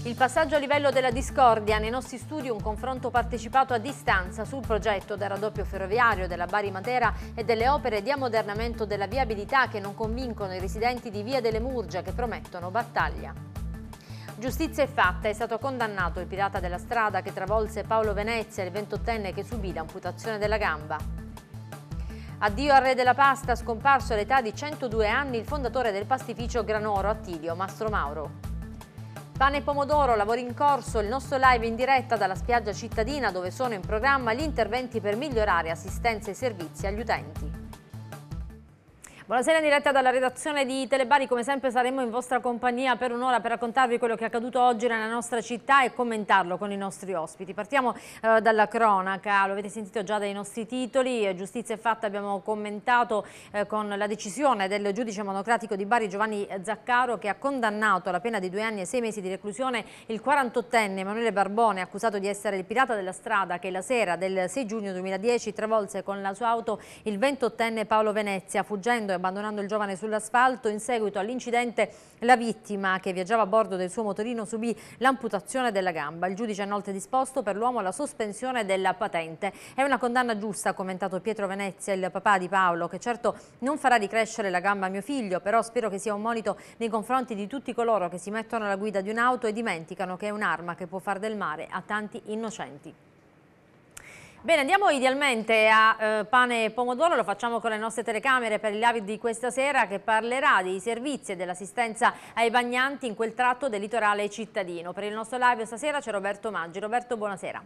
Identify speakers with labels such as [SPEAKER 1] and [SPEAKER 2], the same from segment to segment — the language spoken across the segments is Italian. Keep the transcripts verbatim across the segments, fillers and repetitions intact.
[SPEAKER 1] Il passaggio a livello della discordia, nei nostri studi un confronto partecipato a distanza sul progetto del raddoppio ferroviario della Bari-Matera e delle opere di ammodernamento della viabilità che non convincono i residenti di Via delle Murge che promettono battaglia. Giustizia è fatta, è stato condannato il pirata della strada che travolse Paolo Venezia, il ventottenne che subì l'amputazione della gamba. Addio al re della pasta, scomparso all'età di centodue anni il fondatore del pastificio Granoro Attilio, Mastro Mauro. Pane e pomodoro, lavori in corso, il nostro live in diretta dalla spiaggia cittadina dove sono in programma gli interventi per migliorare assistenza e servizi agli utenti. Buonasera in diretta dalla redazione di Telebari, come sempre saremo in vostra compagnia per un'ora per raccontarvi quello che è accaduto oggi nella nostra città e commentarlo con i nostri ospiti. Partiamo eh, dalla cronaca, lo avete sentito già dai nostri titoli, Giustizia è fatta, abbiamo commentato eh, con la decisione del giudice monocratico di Bari Giovanni Zaccaro che ha condannato alla pena di due anni e sei mesi di reclusione il quarantottenne Emanuele Barbone, accusato di essere il pirata della strada che la sera del sei giugno duemiladieci travolse con la sua auto il ventottenne Paolo Venezia, fuggendo e abbandonando il giovane sull'asfalto. In seguito all'incidente la vittima, che viaggiava a bordo del suo motorino, subì l'amputazione della gamba. Il giudice ha inoltre disposto per l'uomo la sospensione della patente. È una condanna giusta, ha commentato Pietro Venezia, il papà di Paolo, che certo non farà ricrescere la gamba a mio figlio, però spero che sia un monito nei confronti di tutti coloro che si mettono alla guida di un'auto e dimenticano che è un'arma che può far del male a tanti innocenti. Bene, andiamo idealmente a eh, Pane e Pomodoro, lo facciamo con le nostre telecamere per il live di questa sera che parlerà dei servizi e dell'assistenza ai bagnanti in quel tratto del litorale cittadino. Per il nostro live stasera c'è Roberto Maggi. Roberto, buonasera.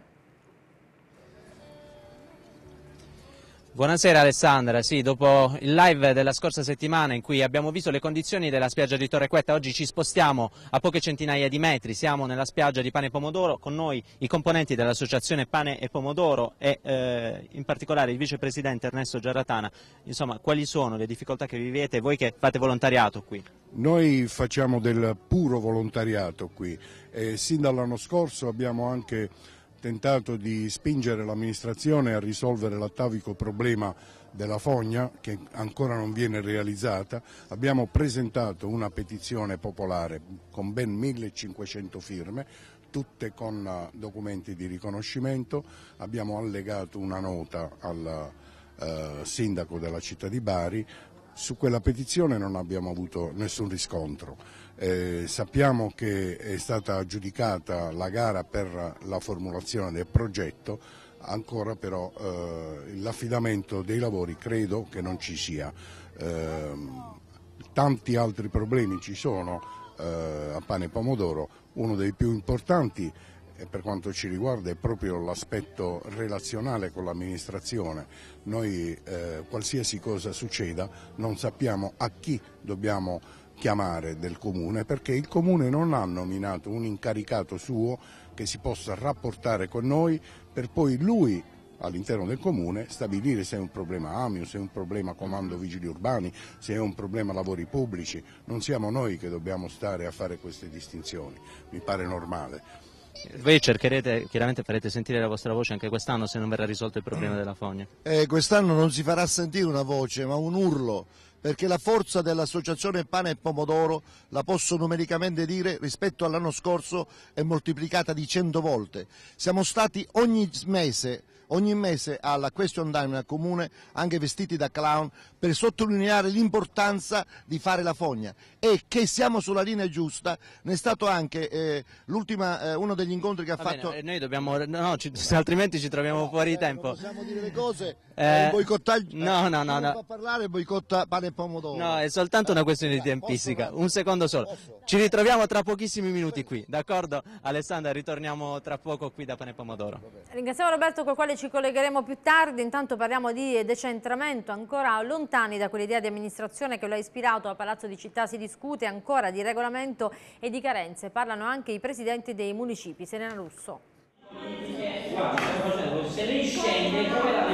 [SPEAKER 2] Buonasera Alessandra, sì, dopo il live della scorsa settimana in cui abbiamo visto le condizioni della spiaggia di Torrequetta, oggi ci spostiamo a poche centinaia di metri, siamo nella spiaggia di Pane e Pomodoro, con noi i componenti dell'associazione Pane e Pomodoro e eh, in particolare il vicepresidente Ernesto Giarratana. Insomma, quali sono le difficoltà che vivete voi che fate volontariato qui?
[SPEAKER 3] Noi facciamo del puro volontariato qui e sin dall'anno scorso abbiamo anche tentato di spingere l'amministrazione a risolvere l'atavico problema della fogna che ancora non viene realizzata. Abbiamo presentato una petizione popolare con ben millecinquecento firme, tutte con documenti di riconoscimento. Abbiamo allegato una nota al eh, sindaco della città di Bari. Su quella petizione non abbiamo avuto nessun riscontro. Eh, sappiamo che è stata aggiudicata la gara per la formulazione del progetto, ancora però eh, l'affidamento dei lavori credo che non ci sia. Eh, tanti altri problemi ci sono eh, a Pane e Pomodoro, uno dei più importanti per quanto ci riguarda è proprio l'aspetto relazionale con l'amministrazione. Noi eh, qualsiasi cosa succeda non sappiamo a chi dobbiamo chiamare del comune, perché il comune non ha nominato un incaricato suo che si possa rapportare con noi per poi lui all'interno del comune stabilire se è un problema Amio, se è un problema comando vigili urbani, se è un problema lavori pubblici. Non siamo noi che dobbiamo stare a fare queste distinzioni, mi pare normale.
[SPEAKER 2] Voi cercherete, chiaramente farete sentire la vostra voce anche quest'anno se non verrà risolto il problema della fogna?
[SPEAKER 4] Eh, quest'anno non si farà sentire una voce ma un urlo, perché la forza dell'associazione Pane e Pomodoro, la posso numericamente dire, rispetto all'anno scorso è moltiplicata di cento volte. Siamo stati ogni mese ogni mese alla question time al comune, anche vestiti da clown, per sottolineare l'importanza di fare la fogna e che siamo sulla linea giusta. Ne è stato anche eh, l'ultima eh, uno degli incontri che ha
[SPEAKER 2] Va
[SPEAKER 4] fatto.
[SPEAKER 2] Bene, noi dobbiamo, no, ci, altrimenti ci troviamo no, fuori eh, tempo.
[SPEAKER 4] Non possiamo dire le cose,
[SPEAKER 2] eh,
[SPEAKER 4] boicottare.
[SPEAKER 2] No, no, no, no.
[SPEAKER 4] Non fa parlare, boicotta Pane e Pomodoro.
[SPEAKER 2] No, è soltanto una questione di tempistica. Un secondo solo. Ci ritroviamo tra pochissimi minuti qui, d'accordo? Alessandra, ritorniamo tra poco qui da Pane e Pomodoro.
[SPEAKER 1] Ringraziamo Roberto, con il quale ci collegheremo più tardi. Intanto parliamo di decentramento, ancora lontani da quell'idea di amministrazione che lo ha ispirato. A Palazzo di Città si discute ancora di regolamento e di carenze. Parlano anche i presidenti dei municipi. Serena Russo.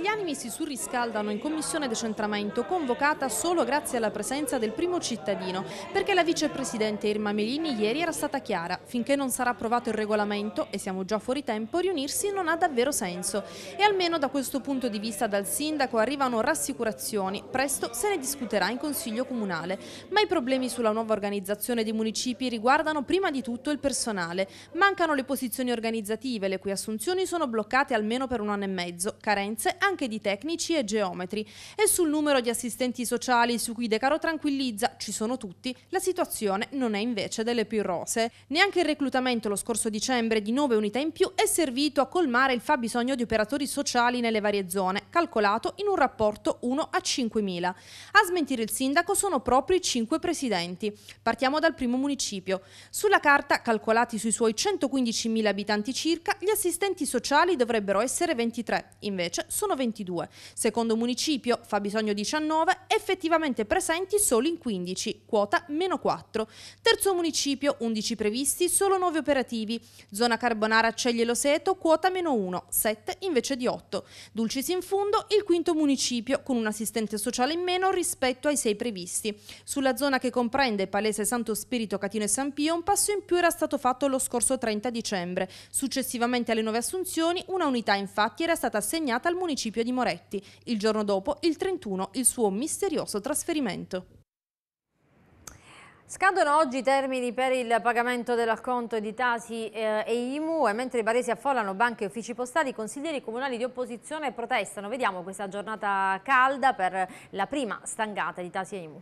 [SPEAKER 5] Gli animi si surriscaldano in commissione decentramento, convocata solo grazie alla presenza del primo cittadino, perché la vicepresidente Irma Melini ieri era stata chiara: finché non sarà approvato il regolamento, e siamo già fuori tempo, riunirsi non ha davvero senso. E almeno da questo punto di vista dal sindaco arrivano rassicurazioni: presto se ne discuterà in Consiglio Comunale. Ma i problemi sulla nuova organizzazione dei municipi riguardano prima di tutto il personale. Mancano le posizioni organizzative, le cui assunzioni sono bloccate almeno per un anno e mezzo, carenze anche di tecnici e geometri. E sul numero di assistenti sociali, su cui De Caro tranquillizza: ci sono tutti, la situazione non è invece delle più rosee. Neanche il reclutamento lo scorso dicembre di nove unità in più è servito a colmare il fabbisogno di operatori sociali nelle varie zone, calcolato in un rapporto uno a cinquemila. A smentire il sindaco sono proprio i cinque presidenti. Partiamo dal primo municipio. Sulla carta, calcolati sui suoi centoquindicimila abitanti circa, gli assistenti sociali dovrebbero essere ventitré, invece sono ventidue. Secondo municipio, fabbisogno diciannove, effettivamente presenti solo in quindici, quota meno quattro. Terzo municipio, undici previsti, solo nove operativi. Zona Carbonara Ceglie-Loseto, quota meno uno, sette invece di otto. Dulcis in Fundo, il quinto municipio, con un assistente sociale in meno rispetto ai sei previsti. Sulla zona che comprende Palese Santo Spirito, Catino e San Pio, un passo in più era stato fatto lo scorso trenta dicembre. Successivamente alle nuove assunzioni, una unità infatti era stata assegnata al municipio di Moretti. Il giorno dopo, il trentuno, il suo misterioso trasferimento.
[SPEAKER 1] Scadono oggi i termini per il pagamento dell'acconto di Tasi eh, e I M U, e mentre i baresi affollano banche e uffici postali, i consiglieri comunali di opposizione protestano. Vediamo questa giornata calda per la prima stangata di Tasi e I M U.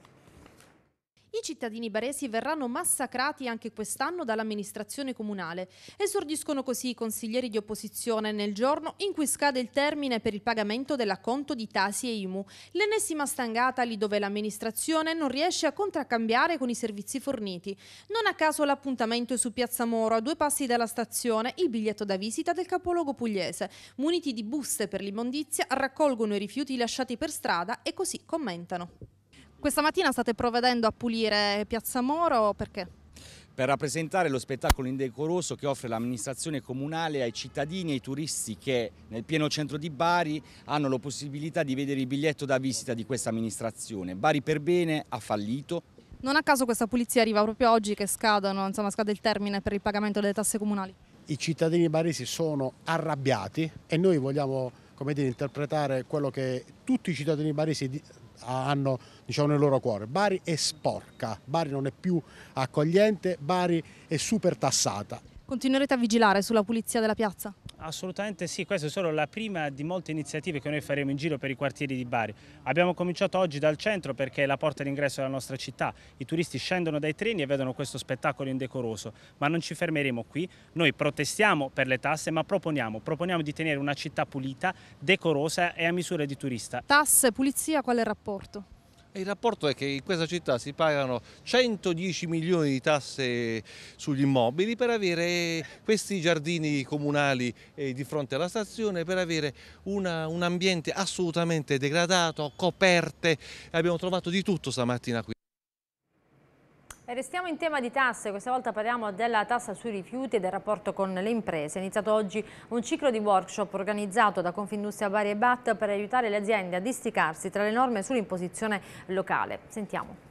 [SPEAKER 5] I cittadini baresi verranno massacrati anche quest'anno dall'amministrazione comunale. Esordiscono così i consiglieri di opposizione nel giorno in cui scade il termine per il pagamento dell'acconto di Tasi e I M U. L'ennesima stangata lì dove l'amministrazione non riesce a contraccambiare con i servizi forniti. Non a caso l'appuntamento è su Piazza Moro, a due passi dalla stazione, il biglietto da visita del capoluogo pugliese. Muniti di buste per l'immondizia, raccolgono i rifiuti lasciati per strada e così commentano. Questa mattina state provvedendo a pulire Piazza Moro, perché?
[SPEAKER 6] Per rappresentare lo spettacolo indecoroso che offre l'amministrazione comunale ai cittadini e ai turisti che nel pieno centro di Bari hanno la possibilità di vedere il biglietto da visita di questa amministrazione. Bari per bene ha fallito.
[SPEAKER 5] Non a caso questa pulizia arriva proprio oggi che scadono, insomma, scade il termine per il pagamento delle tasse comunali.
[SPEAKER 7] I cittadini baresi sono arrabbiati e noi vogliamo, come dire, interpretare quello che tutti i cittadini baresi hanno, diciamo, nel loro cuore. Bari è sporca, Bari non è più accogliente, Bari è super tassata.
[SPEAKER 5] Continuerete a vigilare sulla pulizia della piazza?
[SPEAKER 8] Assolutamente sì, questa è solo la prima di molte iniziative che noi faremo in giro per i quartieri di Bari. Abbiamo cominciato oggi dal centro perché è la porta d'ingresso della nostra città. I turisti scendono dai treni e vedono questo spettacolo indecoroso, ma non ci fermeremo qui. Noi protestiamo per le tasse, ma proponiamo, proponiamo di tenere una città pulita, decorosa e a misura di turista.
[SPEAKER 5] Tasse, pulizia, qual è il rapporto?
[SPEAKER 9] Il rapporto è che in questa città si pagano centodieci milioni di tasse sugli immobili per avere questi giardini comunali di fronte alla stazione, per avere una, un ambiente assolutamente degradato, coperte. Abbiamo trovato di tutto stamattina qui.
[SPEAKER 1] E restiamo in tema di tasse, questa volta parliamo della tassa sui rifiuti e del rapporto con le imprese. È iniziato oggi un ciclo di workshop organizzato da Confindustria Bari e B A T per aiutare le aziende a districarsi tra le norme sull'imposizione locale. Sentiamo.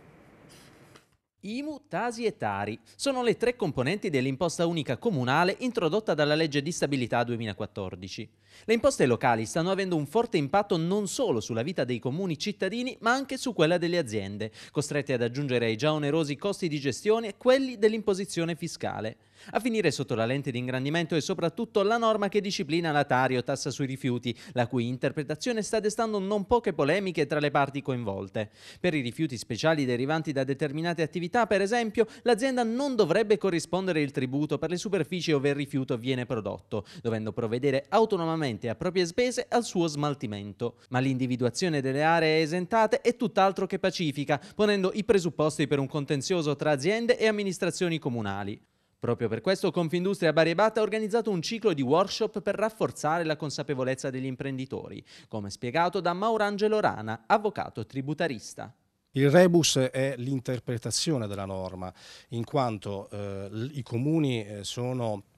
[SPEAKER 2] I M U, Tasi e Tari sono le tre componenti dell'imposta unica comunale introdotta dalla legge di stabilità duemilaquattordici. Le imposte locali stanno avendo un forte impatto non solo sulla vita dei comuni cittadini, ma anche su quella delle aziende, costrette ad aggiungere ai già onerosi costi di gestione quelli dell'imposizione fiscale. A finire sotto la lente di ingrandimento è soprattutto la norma che disciplina la Tari o tassa sui rifiuti, la cui interpretazione sta destando non poche polemiche tra le parti coinvolte. Per i rifiuti speciali derivanti da determinate attività, per esempio, l'azienda non dovrebbe corrispondere il tributo per le superfici ove il rifiuto viene prodotto, dovendo provvedere autonomamente a proprie spese al suo smaltimento. Ma l'individuazione delle aree esentate è tutt'altro che pacifica, ponendo i presupposti per un contenzioso tra aziende e amministrazioni comunali. Proprio per questo Confindustria Bari e B A T ha organizzato un ciclo di workshop per rafforzare la consapevolezza degli imprenditori, come spiegato da Maurangelo Rana, avvocato tributarista.
[SPEAKER 10] Il rebus è l'interpretazione della norma, in quanto eh, i comuni sono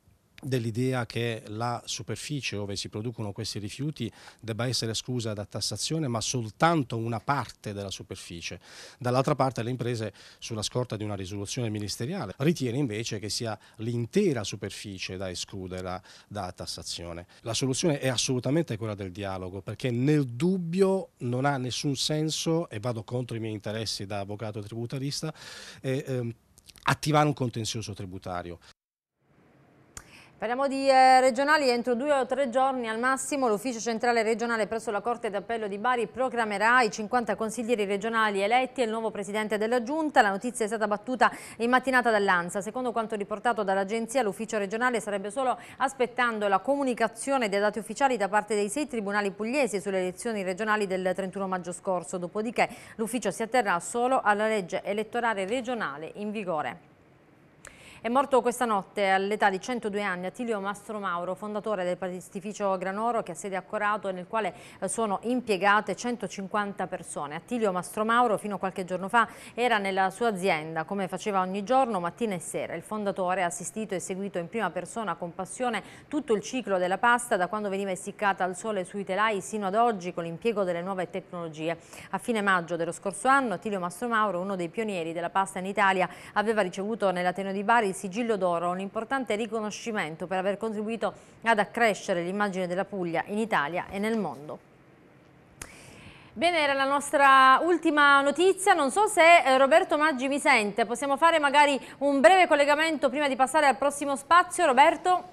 [SPEAKER 10] dell'idea che la superficie dove si producono questi rifiuti debba essere esclusa da tassazione, ma soltanto una parte della superficie. Dall'altra parte le imprese, sulla scorta di una risoluzione ministeriale, ritiene invece che sia l'intera superficie da escludere da, da tassazione. La soluzione è assolutamente quella del dialogo, perché nel dubbio non ha nessun senso, e vado contro i miei interessi da avvocato tributarista, eh, eh, attivare un contenzioso tributario.
[SPEAKER 1] Parliamo di eh, regionali. Entro due o tre giorni al massimo l'ufficio centrale regionale presso la Corte d'Appello di Bari proclamerà i cinquanta consiglieri regionali eletti e il nuovo presidente della Giunta. La notizia è stata battuta in mattinata dall'ANSA. Secondo quanto riportato dall'agenzia, l'ufficio regionale starebbe solo aspettando la comunicazione dei dati ufficiali da parte dei sei tribunali pugliesi sulle elezioni regionali del trentuno maggio scorso, dopodiché l'ufficio si atterrà solo alla legge elettorale regionale in vigore. È morto questa notte all'età di centodue anni Attilio Mastromauro, fondatore del pastificio Granoro che ha sede a Corato e nel quale sono impiegate centocinquanta persone. Attilio Mastromauro fino a qualche giorno fa era nella sua azienda, come faceva ogni giorno, mattina e sera. Il fondatore ha assistito e seguito in prima persona con passione tutto il ciclo della pasta, da quando veniva essiccata al sole sui telai sino ad oggi con l'impiego delle nuove tecnologie. A fine maggio dello scorso anno Attilio Mastromauro, uno dei pionieri della pasta in Italia, aveva ricevuto nell'Ateneo di Bari Sigillo d'Oro, un importante riconoscimento per aver contribuito ad accrescere l'immagine della Puglia in Italia e nel mondo. Bene, era la nostra ultima notizia. Non so se Roberto Maggi mi sente, possiamo fare magari un breve collegamento prima di passare al prossimo spazio. Roberto?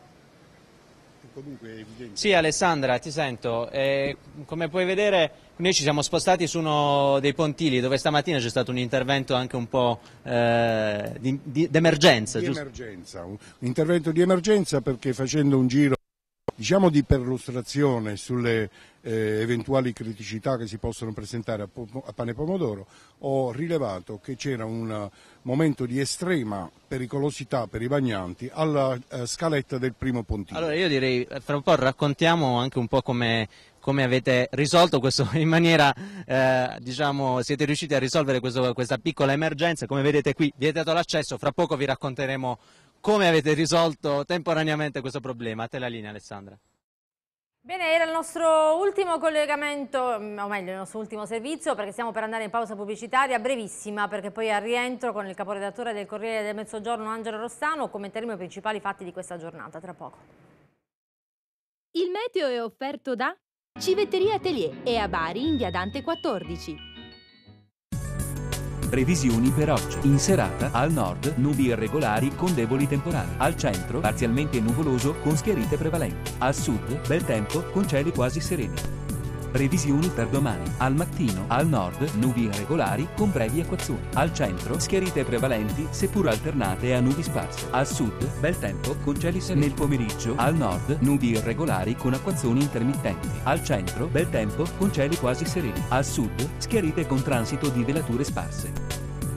[SPEAKER 2] Sì, Alessandra, ti sento. Eh, come puoi vedere, noi ci siamo spostati su uno dei pontili dove stamattina c'è stato un intervento anche un po' eh, di, di, d'emergenza.
[SPEAKER 3] Di emergenza, un intervento di emergenza, perché facendo un giro, diciamo, di perlustrazione sulle eh, eventuali criticità che si possono presentare a, a Pane Pomodoro, ho rilevato che c'era un momento di estrema pericolosità per i bagnanti alla eh, scaletta del primo pontile.
[SPEAKER 2] Allora io direi, fra un po' raccontiamo anche un po' come, come avete risolto questo in maniera, eh, diciamo, siete riusciti a risolvere questo, questa piccola emergenza. Come vedete qui, vietato l'accesso, fra poco vi racconteremo come avete risolto temporaneamente questo problema. A te la linea, Alessandra.
[SPEAKER 1] Bene, era il nostro ultimo collegamento, o meglio il nostro ultimo servizio, perché stiamo per andare in pausa pubblicitaria brevissima, perché poi al rientro con il caporedattore del Corriere del Mezzogiorno Angelo Rossano commenteremo i principali fatti di questa giornata. Tra poco.
[SPEAKER 11] Il meteo è offerto da Civetteria Atelier e a Bari in via Dante quattordici.
[SPEAKER 12] Previsioni per oggi. In serata, al nord, nubi irregolari con deboli temporali. Al centro, parzialmente nuvoloso con schiarite prevalenti. Al sud, bel tempo con cieli quasi sereni. Previsioni per domani. Al mattino, al nord, nubi irregolari con brevi acquazzoni. Al centro, schiarite prevalenti seppur alternate a nubi sparse. Al sud, bel tempo con cieli sereni. Nel pomeriggio, al nord, nubi irregolari con acquazzoni intermittenti. Al centro, bel tempo con cieli quasi sereni. Al sud, schiarite con transito di velature sparse.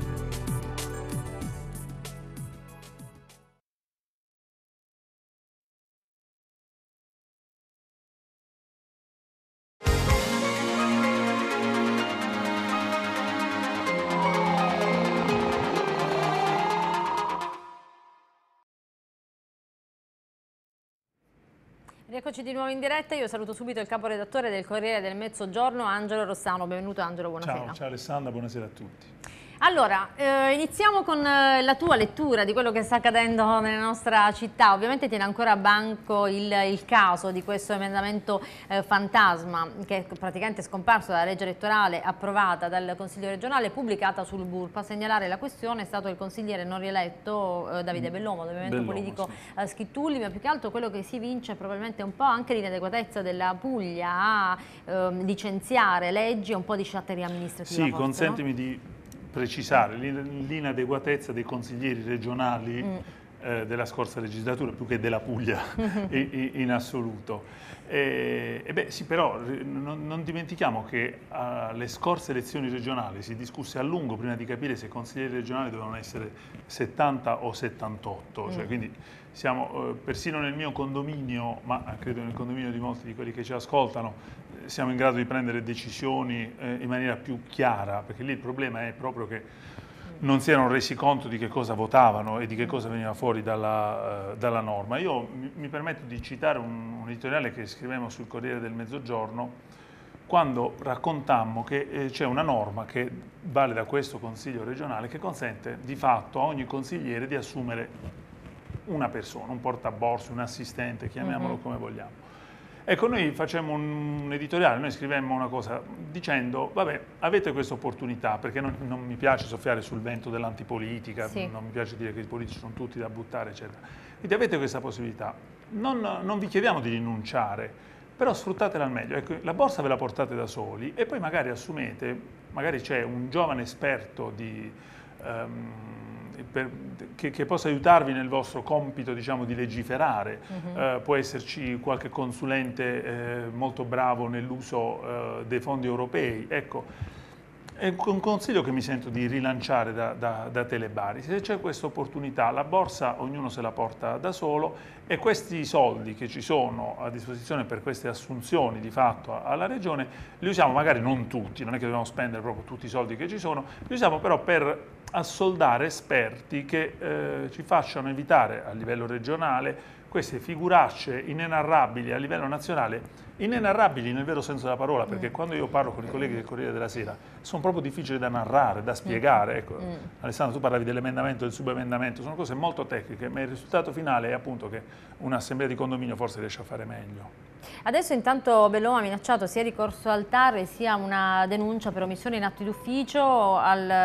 [SPEAKER 1] Eccoci di nuovo in diretta, io saluto subito il caporedattore del Corriere del Mezzogiorno, Angelo Rossano. Benvenuto Angelo, buonasera.
[SPEAKER 13] Ciao, ciao Alessandra, buonasera a tutti.
[SPEAKER 1] Allora, eh, iniziamo con eh, la tua lettura di quello che sta accadendo nella nostra città. Ovviamente tiene ancora a banco il, il caso di questo emendamento eh, fantasma che è praticamente scomparso dalla legge elettorale approvata dal Consiglio regionale e pubblicata sul Burpa. A segnalare la questione è stato il consigliere non rieletto eh, Davide Bellomo, del movimento
[SPEAKER 13] Bellomo,
[SPEAKER 1] politico
[SPEAKER 13] sì.
[SPEAKER 1] eh, Schittulli, ma più che altro quello che si vince probabilmente è un po' anche l'inadeguatezza della Puglia a eh, licenziare leggi e un po' di sciatteria amministrativa.
[SPEAKER 13] Sì,
[SPEAKER 1] forse,
[SPEAKER 13] consentimi
[SPEAKER 1] no?
[SPEAKER 13] di precisare l'inadeguatezza dei consiglieri regionali mm. eh, della scorsa legislatura, più che della Puglia in, in assoluto. E, e beh, sì, però non, non dimentichiamo che alle scorse elezioni regionali si discusse a lungo prima di capire se i consiglieri regionali dovevano essere settanta o settantotto, mm. cioè, quindi siamo eh, persino nel mio condominio, ma credo nel condominio di molti di quelli che ci ascoltano, siamo in grado di prendere decisioni eh, in maniera più chiara, perché lì il problema è proprio che non si erano resi conto di che cosa votavano e di che cosa veniva fuori dalla, uh, dalla norma. Io mi, mi permetto di citare un, un editoriale che scrivemmo sul Corriere del Mezzogiorno quando raccontammo che eh, c'è una norma che vale da questo Consiglio regionale che consente di fatto a ogni consigliere di assumere una persona, un portaborse, un assistente, chiamiamolo mm-hmm. come vogliamo. Ecco, noi facemmo un editoriale, noi scrivemmo una cosa dicendo, vabbè, avete questa opportunità, perché non, non mi piace soffiare sul vento dell'antipolitica, sì. non mi piace dire che i politici sono tutti da buttare, eccetera. Quindi avete questa possibilità, non, non vi chiediamo di rinunciare, però sfruttatela al meglio. Ecco, la borsa ve la portate da soli e poi magari assumete, magari c'è un giovane esperto di... Um, Per, che, che possa aiutarvi nel vostro compito, diciamo, di legiferare. Uh-huh. eh, può esserci qualche consulente eh, molto bravo nell'uso eh, dei fondi europei. Ecco, è un consiglio che mi sento di rilanciare da, da, da Telebari. Se c'è questa opportunità, la borsa ognuno se la porta da solo e questi soldi che ci sono a disposizione per queste assunzioni di fatto alla Regione li usiamo magari non tutti, non è che dobbiamo spendere proprio tutti i soldi che ci sono, li usiamo però per assoldare esperti che eh, ci facciano evitare a livello regionale queste figuracce inenarrabili a livello nazionale, inenarrabili nel vero senso della parola, perché mm. quando io parlo con i colleghi del Corriere della Sera sono proprio difficili da narrare, da spiegare. Ecco, mm. Alessandro, tu parlavi dell'emendamento, del subemendamento, sono cose molto tecniche, ma il risultato finale è appunto che un'assemblea di condominio forse riesce a fare meglio.
[SPEAKER 1] Adesso intanto Bellomo ha minacciato sia ricorso al T A R sia una denuncia per omissione in atti d'ufficio,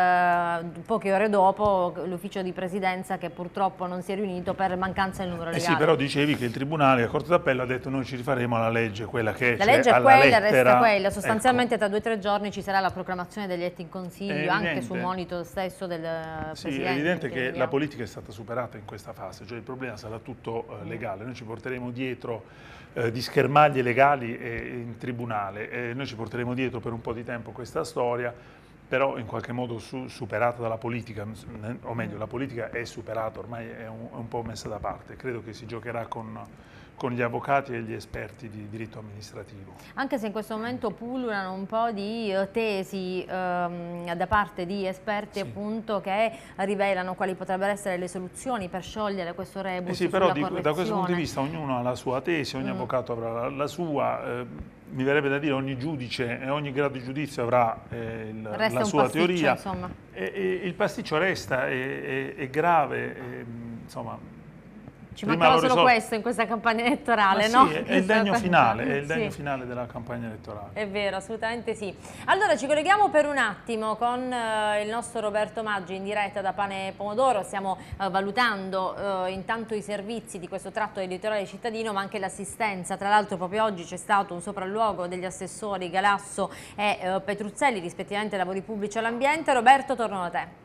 [SPEAKER 1] poche ore dopo l'ufficio di presidenza che purtroppo non si è riunito per mancanza del numero legale.
[SPEAKER 13] Eh sì, però dicevi che il Tribunale, la Corte d'Appello ha detto noi ci rifaremo alla legge, quella che
[SPEAKER 1] la legge è quella, resta quella, sostanzialmente
[SPEAKER 13] ecco.
[SPEAKER 1] Tra due o tre giorni ci sarà la proclamazione degli atti in Consiglio, anche sul monito stesso del
[SPEAKER 13] sì,
[SPEAKER 1] Presidente.
[SPEAKER 13] È evidente che vediamo. La politica è stata superata in questa fase, cioè il problema sarà tutto eh, legale, noi ci porteremo dietro Eh, di schermaglie legali e in tribunale. Eh, noi ci porteremo dietro per un po' di tempo questa storia, però in qualche modo su, superata dalla politica, o meglio la politica è superata, ormai è un, è un po' messa da parte. Credo che si giocherà con, con gli avvocati e gli esperti di diritto amministrativo.
[SPEAKER 1] Anche se in questo momento pullulano un po' di tesi ehm, da parte di esperti sì. appunto che rivelano quali potrebbero essere le soluzioni per sciogliere questo rebus.
[SPEAKER 13] Eh sì, però di, da questo punto di vista ognuno ha la sua tesi, ogni mm. avvocato avrà la, la sua, eh, mi verrebbe da dire ogni giudice e ogni grado di giudizio avrà eh, il, la sua teoria. E, e, il pasticcio resta, è, è, è grave, è, insomma.
[SPEAKER 1] Ci mancava solo questo in questa campagna elettorale,
[SPEAKER 13] sì,
[SPEAKER 1] no?
[SPEAKER 13] È il degno finale, è il degno
[SPEAKER 1] sì.
[SPEAKER 13] finale della campagna elettorale.
[SPEAKER 1] È vero, assolutamente sì. Allora ci colleghiamo per un attimo con eh, il nostro Roberto Maggi in diretta da Pane Pomodoro. Stiamo eh, valutando eh, intanto i servizi di questo tratto editoriale cittadino, ma anche l'assistenza. Tra l'altro proprio oggi c'è stato un sopralluogo degli assessori Galasso e eh, Petruzzelli, rispettivamente ai lavori pubblici e all'ambiente. Roberto, torno da te.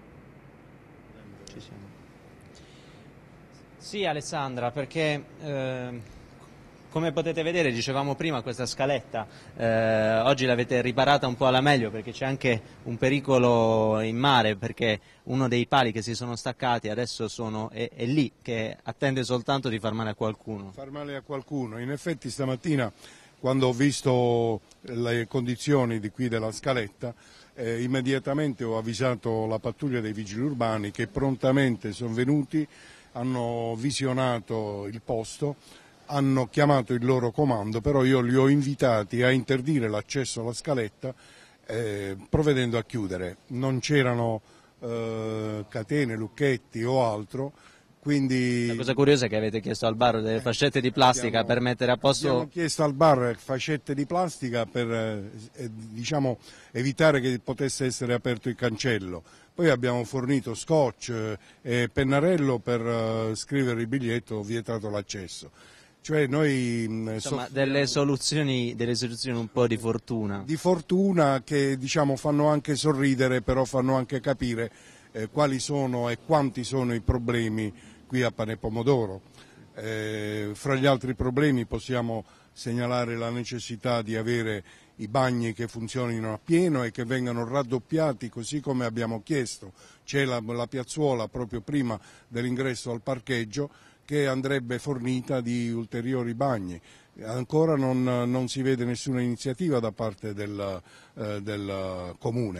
[SPEAKER 2] Sì Alessandra, perché eh, come potete vedere, dicevamo prima, questa scaletta eh, oggi l'avete riparata un po' alla meglio perché c'è anche un pericolo in mare, perché uno dei pali che si sono staccati adesso sono, è, è lì che attende soltanto di far male a qualcuno.
[SPEAKER 3] Far male a qualcuno, in effetti stamattina quando ho visto le condizioni di qui della scaletta eh, immediatamente ho avvisato la pattuglia dei vigili urbani che prontamente sono venuti, hanno visionato il posto, hanno chiamato il loro comando, però io li ho invitati a interdire l'accesso alla scaletta eh, provvedendo a chiudere. Non c'erano eh, catene, lucchetti o altro, quindi...
[SPEAKER 2] La cosa curiosa è che avete chiesto al bar delle fascette di plastica abbiamo, per mettere a posto...
[SPEAKER 3] Abbiamo chiesto al bar fascette di plastica per eh, diciamo, evitare che potesse essere aperto il cancello. Poi abbiamo fornito scotch e pennarello per uh, scrivere il biglietto vietato l'accesso. Cioè noi,
[SPEAKER 2] Insomma, delle soluzioni, delle soluzioni un po' di fortuna.
[SPEAKER 3] Di fortuna che diciamo, fanno anche sorridere, però fanno anche capire eh, quali sono e quanti sono i problemi qui a Pane Pomodoro. Eh, fra gli altri problemi possiamo segnalare la necessità di avere i bagni che funzionino a pieno e che vengano raddoppiati così come abbiamo chiesto. C'è la, la piazzuola proprio prima dell'ingresso al parcheggio che andrebbe fornita di ulteriori bagni. Ancora non, non si vede nessuna iniziativa da parte del, eh, del Comune.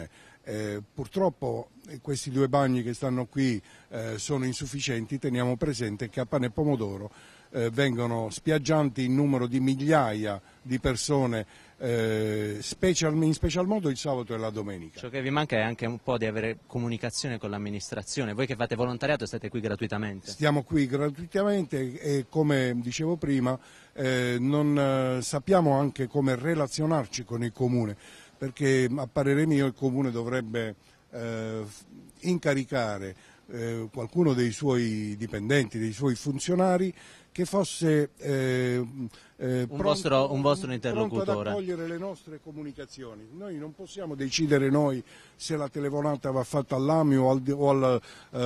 [SPEAKER 3] Eh, purtroppo questi due bagni che stanno qui eh, sono insufficienti. Teniamo presente che a Pane e Pomodoro eh, vengono spiaggianti in numero di migliaia di persone, eh, special, in special modo il sabato e la domenica.
[SPEAKER 2] Ciò che vi manca è anche un po' di avere comunicazione con l'amministrazione. Voi che fate volontariato state qui gratuitamente?
[SPEAKER 3] Stiamo qui gratuitamente e, come dicevo prima, eh, non eh, sappiamo anche come relazionarci con il Comune, perché a parere mio il Comune dovrebbe eh, incaricare eh, qualcuno dei suoi dipendenti, dei suoi funzionari, che fosse eh, eh,
[SPEAKER 2] un,
[SPEAKER 3] pronto,
[SPEAKER 2] vostro, un vostro
[SPEAKER 3] interlocutore
[SPEAKER 2] interlocutore.
[SPEAKER 3] Pronto ad accogliere le nostre comunicazioni. Noi non possiamo decidere noi se la telefonata va fatta all'A M I o, al, o al,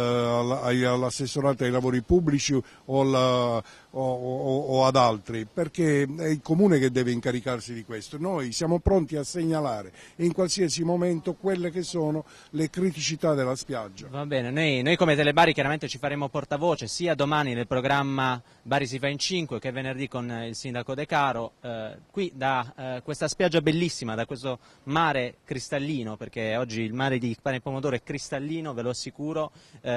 [SPEAKER 3] eh, all'assessorato ai lavori pubblici o, alla, o, o, o ad altri, perché è il Comune che deve incaricarsi di questo. Noi siamo pronti a segnalare in qualsiasi momento quelle che sono le criticità della spiaggia.
[SPEAKER 2] Va bene, noi, noi come Telebari chiaramente ci faremo portavoce sia domani nel programma Bari si fa in cinque che venerdì con il sindaco De Caro, eh, qui da eh, questa spiaggia bellissima, da questo mare cristallino, perché oggi il mare di Pane e Pomodoro è cristallino, ve lo assicuro.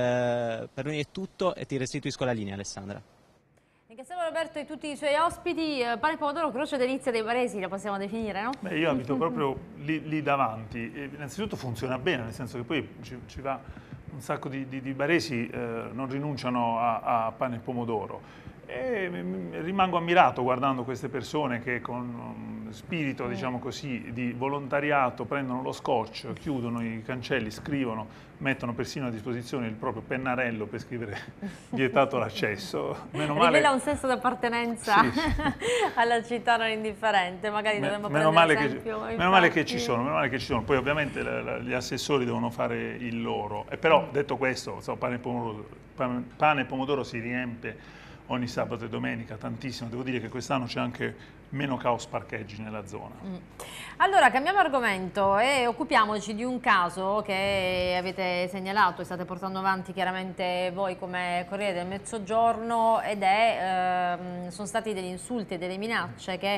[SPEAKER 2] Eh, per noi è tutto e ti restituisco la linea, Alessandra.
[SPEAKER 1] Ringraziamo Roberto e tutti i suoi ospiti. Pane e Pomodoro, croce delizia dei baresi, la possiamo definire, no?
[SPEAKER 13] Beh, io abito proprio lì, lì davanti. E innanzitutto funziona bene, nel senso che poi ci, ci va un sacco di, di, di baresi, eh, non rinunciano a, a Pane e Pomodoro. E rimango ammirato guardando queste persone che con spirito, diciamo così, di volontariato prendono lo scotch, chiudono i cancelli, scrivono, mettono persino a disposizione il proprio pennarello per scrivere vietato l'accesso. Meno male...
[SPEAKER 1] Rivela un senso di appartenenza sì. alla città non indifferente, magari
[SPEAKER 13] Me,
[SPEAKER 1] dovremmo
[SPEAKER 13] meno
[SPEAKER 1] prendere
[SPEAKER 13] male
[SPEAKER 1] esempio.
[SPEAKER 13] Che, meno male che ci sono, meno male che ci sono. Poi ovviamente la, la, gli assessori devono fare il loro. E però detto questo, so, pane, e pomodoro, pane, pane e pomodoro si riempie ogni sabato e domenica, tantissimo. Devo dire che quest'anno c'è anche meno caos parcheggi nella zona.
[SPEAKER 1] Mm. Allora, cambiamo argomento e occupiamoci di un caso che avete segnalato e state portando avanti chiaramente voi come Corriere del Mezzogiorno, ed è, ehm, sono stati degli insulti e delle minacce che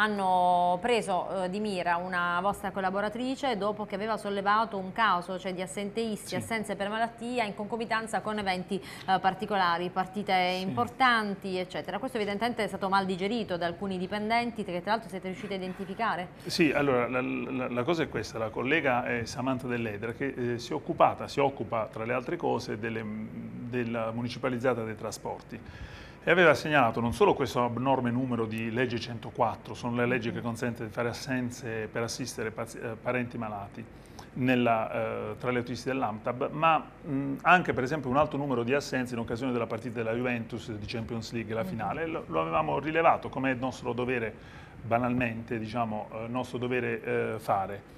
[SPEAKER 1] hanno preso eh, di mira una vostra collaboratrice dopo che aveva sollevato un caso, cioè di assenteisti, sì. assenze per malattia in concomitanza con eventi eh, particolari, partite sì. importanti, eccetera. Questo evidentemente è stato mal digerito da alcuni dipendenti, che tra l'altro siete riusciti a identificare?
[SPEAKER 13] Sì, allora la, la, la cosa è questa: la collega è Samantha Dell'Edera, che eh, si è occupata, si occupa tra le altre cose delle, della municipalizzata dei trasporti, e aveva segnalato non solo questo abnorme numero di legge centoquattro, sono le leggi che consentono di fare assenze per assistere parenti malati nella, eh, tra le autisti dell'AMTAB, ma mh, anche per esempio un alto numero di assenze in occasione della partita della Juventus di Champions League, la finale. Lo, lo avevamo rilevato, come è nostro dovere, banalmente, diciamo, eh, nostro dovere eh, fare.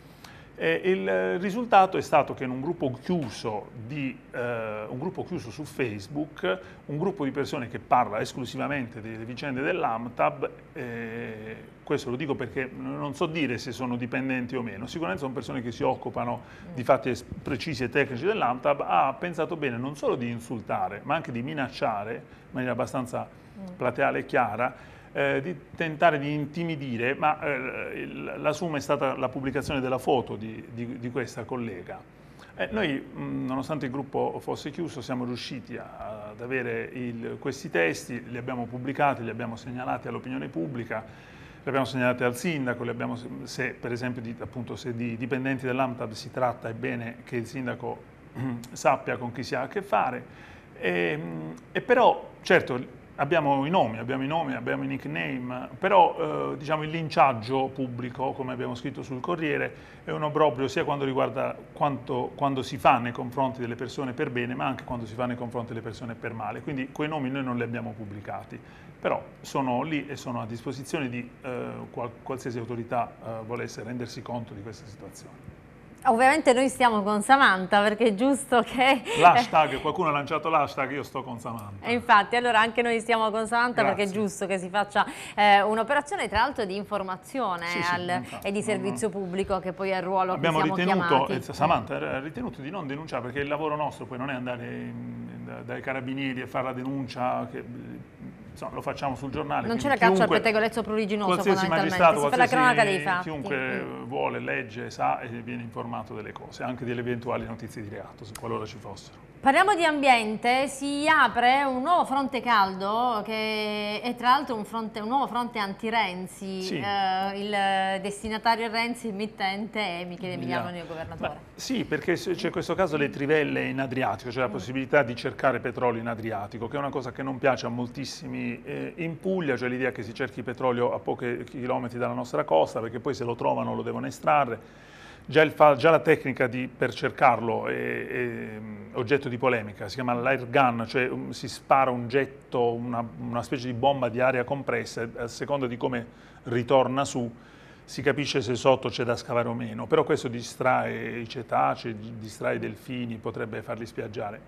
[SPEAKER 13] E il risultato è stato che in un gruppo chiuso, di, eh, un gruppo chiuso su Facebook, un gruppo di persone che parla esclusivamente delle vicende dell'AMTAB, eh, questo lo dico perché non so dire se sono dipendenti o meno, sicuramente sono persone che si occupano di fatti precisi e tecnici dell'AMTAB, ha pensato bene non solo di insultare, ma anche di minacciare in maniera abbastanza plateale e chiara, Eh, di tentare di intimidire, ma eh, il, la summa è stata la pubblicazione della foto di, di, di questa collega. Eh, noi, mh, nonostante il gruppo fosse chiuso, siamo riusciti a, ad avere il, questi testi, li abbiamo pubblicati, li abbiamo segnalati all'opinione pubblica, li abbiamo segnalati al sindaco, li abbiamo, se per esempio di, appunto, se di dipendenti dell'AMTAB si tratta, è bene che il sindaco sappia con chi si ha a che fare. E, e però, certo, abbiamo i nomi, abbiamo i nomi, abbiamo i nickname, però eh, diciamo il linciaggio pubblico, come abbiamo scritto sul Corriere, è un obbrobrio sia quando riguarda quanto, quando si fa nei confronti delle persone per bene, ma anche quando si fa nei confronti delle persone per male. Quindi quei nomi noi non li abbiamo pubblicati, però sono lì e sono a disposizione di eh, qual, qualsiasi autorità eh, volesse rendersi conto di questa situazione.
[SPEAKER 1] Ovviamente noi stiamo con Samantha, perché è giusto che...
[SPEAKER 13] L'hashtag, qualcuno ha lanciato l'hashtag, io sto con Samantha.
[SPEAKER 1] E infatti, allora anche noi stiamo con Samantha. Grazie. Perché è giusto che si faccia eh, un'operazione tra l'altro di informazione sì, sì, al, e di servizio no, no. pubblico, che poi è il ruolo
[SPEAKER 13] abbiamo
[SPEAKER 1] che siamo
[SPEAKER 13] ritenuto,
[SPEAKER 1] chiamati.
[SPEAKER 13] Eh, Samantha ha ritenuto di non denunciare, perché il lavoro nostro poi non è andare in, in, dai carabinieri e fare la denuncia, che, insomma, lo facciamo sul giornale.
[SPEAKER 1] Non c'è la caccia al pettegolezzo pruriginoso,
[SPEAKER 13] qualsiasi
[SPEAKER 1] fondamentalmente,
[SPEAKER 13] magistrato,
[SPEAKER 1] si fa la cronaca dei fatti.
[SPEAKER 13] Chiunque
[SPEAKER 1] mm.
[SPEAKER 13] vuole, legge, sa e viene informato delle cose, anche delle eventuali notizie di reato, qualora ci fossero.
[SPEAKER 1] Parliamo di ambiente, si apre un nuovo fronte caldo che è tra l'altro un, un nuovo fronte anti-Renzi,
[SPEAKER 13] sì.
[SPEAKER 1] eh, il destinatario Renzi, il mittente è Michele Emiliano, il governatore.
[SPEAKER 13] Beh, sì, perché c'è questo caso le trivelle in Adriatico, cioè la possibilità di cercare petrolio in Adriatico, che è una cosa che non piace a moltissimi eh, in Puglia, cioè l'idea che si cerchi petrolio a pochi chilometri dalla nostra costa, perché poi se lo trovano lo devono estrarre. Già, il, già la tecnica di, per cercarlo è, è oggetto di polemica, si chiama l'air gun, cioè um, si spara un getto, una, una specie di bomba di aria compressa, e a seconda di come ritorna su si capisce se sotto c'è da scavare o meno, però questo distrae i cetacei, distrae i delfini, potrebbe farli spiaggiare.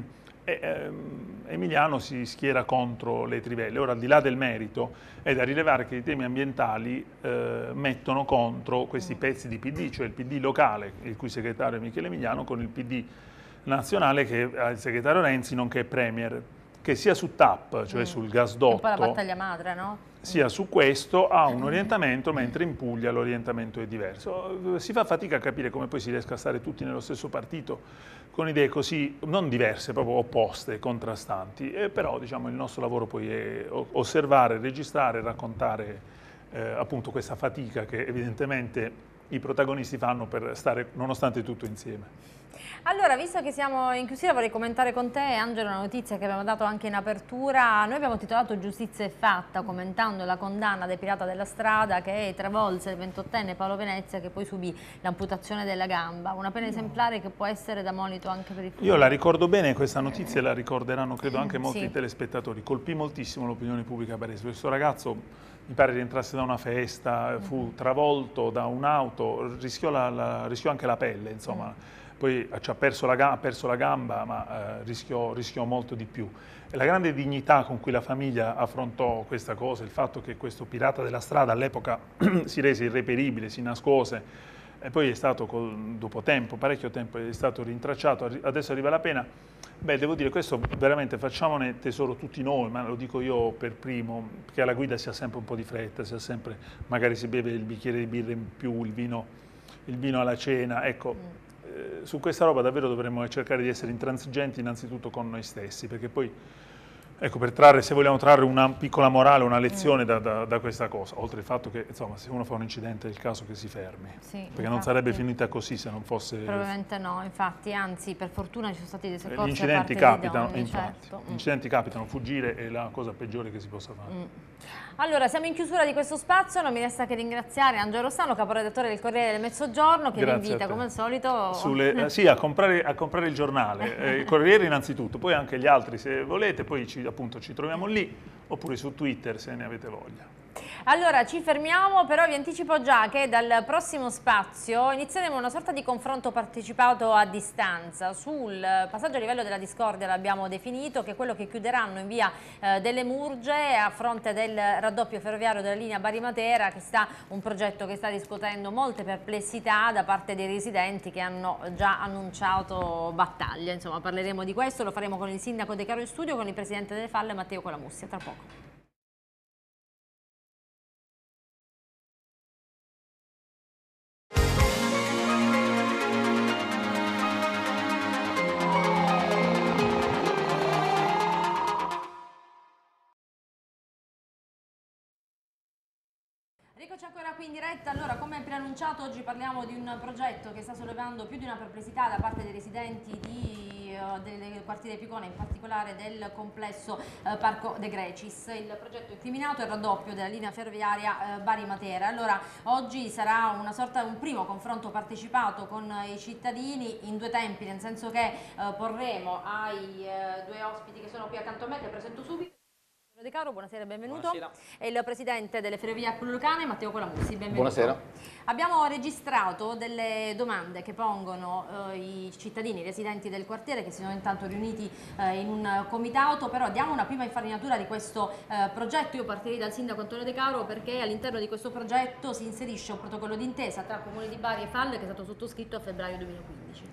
[SPEAKER 13] E, ehm, Emiliano si schiera contro le trivelle. Ora, al di là del merito, è da rilevare che i temi ambientali eh, mettono contro questi pezzi di P D, cioè il P D locale, il cui segretario è Michele Emiliano, con il P D nazionale che ha il segretario Renzi, nonché premier, che sia su T A P, cioè mm. sul gasdotto,
[SPEAKER 1] un po' la battaglia madre, no?
[SPEAKER 13] sia su questo ha un orientamento, mentre in Puglia l'orientamento è diverso. Si fa fatica a capire come poi si riesca a stare tutti nello stesso partito con idee così, non diverse, proprio opposte, contrastanti, e però diciamo, il nostro lavoro poi è osservare, registrare, raccontare eh, appunto questa fatica che evidentemente i protagonisti fanno per stare nonostante tutto insieme.
[SPEAKER 1] Allora, visto che siamo in chiusura, vorrei commentare con te, Angelo, una notizia che abbiamo dato anche in apertura. Noi abbiamo titolato Giustizia è fatta, commentando la condanna del pirata della strada che travolse il ventottenne Paolo Venezia, che poi subì l'amputazione della gamba. Una pena esemplare che può essere da monito anche per il futuro.
[SPEAKER 13] Io la ricordo bene, questa notizia la ricorderanno credo anche molti
[SPEAKER 1] sì.
[SPEAKER 13] telespettatori. Colpì moltissimo l'opinione pubblica barese. Questo ragazzo, mi pare rientrasse da una festa, fu travolto da un'auto, rischiò, la, la, rischiò anche la pelle, insomma. Mm. Poi ci ha perso la, ha perso la gamba, ma eh, rischiò, rischiò molto di più. E la grande dignità con cui la famiglia affrontò questa cosa, il fatto che questo pirata della strada all'epoca si rese irreperibile, si nascose, e poi è stato, dopo tempo, parecchio tempo, è stato rintracciato, adesso arriva la pena. Beh, devo dire, questo veramente facciamone tesoro tutti noi, ma lo dico io per primo, perché alla guida si ha sempre un po' di fretta, si ha sempre, magari si beve il bicchiere di birra in più, il vino, il vino alla cena, ecco. Mm. Su questa roba davvero dovremmo cercare di essere intransigenti innanzitutto con noi stessi, perché poi, ecco, per trarre, se vogliamo trarre una piccola morale, una lezione mm. da, da, da questa cosa, oltre il fatto che, insomma, se uno fa un incidente è il caso che si fermi, sì, perché infatti non sarebbe finita così se non fosse...
[SPEAKER 1] Probabilmente no, infatti, anzi, per fortuna ci sono stati dei soccorsi.
[SPEAKER 13] Gli incidenti capitano,
[SPEAKER 1] donne,
[SPEAKER 13] infatti,
[SPEAKER 1] certo.
[SPEAKER 13] gli incidenti capitano, fuggire è la cosa peggiore che si possa fare.
[SPEAKER 1] Mm. Allora, siamo in chiusura di questo spazio, non mi resta che ringraziare Angelo Rossano, caporedattore del Corriere del Mezzogiorno, che
[SPEAKER 13] Grazie
[SPEAKER 1] vi invita come al solito
[SPEAKER 13] Sulle, eh, sì, a, comprare, a comprare il giornale, eh, il Corriere innanzitutto, poi anche gli altri se volete, poi ci, appunto ci troviamo lì, oppure su Twitter se ne avete voglia.
[SPEAKER 1] Allora ci fermiamo, però vi anticipo già che dal prossimo spazio inizieremo una sorta di confronto partecipato a distanza sul passaggio a livello della discordia, l'abbiamo definito, che è quello che chiuderanno in via eh, delle Murge a fronte del raddoppio ferroviario della linea Bari-Matera, che sta un progetto che sta riscuotendo molte perplessità da parte dei residenti che hanno già annunciato battaglia. Insomma, parleremo di questo, lo faremo con il sindaco De Caro in studio, con il presidente delle Falle Matteo Colamussi, tra poco. Eccoci ancora qui in diretta. Allora, come preannunciato, oggi parliamo di un progetto che sta sollevando più di una perplessità da parte dei residenti di, uh, del quartiere Picone, in particolare del complesso uh, Parco De Grecis. Il progetto incriminato è il raddoppio della linea ferroviaria uh, Bari-Matera. Allora, oggi sarà una sorta, un primo confronto partecipato con uh, i cittadini in due tempi, nel senso che uh, porremo ai uh, due ospiti che sono qui accanto a me, che presento subito. De Caro, buonasera e benvenuto.
[SPEAKER 14] Buonasera.
[SPEAKER 1] E il presidente delle Ferrovie Appulicane, Matteo Colamussi, benvenuto.
[SPEAKER 14] Buonasera.
[SPEAKER 1] Abbiamo registrato delle domande che pongono eh, i cittadini, i residenti del quartiere, che si sono intanto riuniti eh, in un comitato, però diamo una prima infarinatura di questo eh, progetto. Io partirei dal sindaco Antonio De Caro, perché all'interno di questo progetto si inserisce un protocollo d'intesa tra Comune di Bari e Falle che è stato sottoscritto a febbraio duemilaquindici.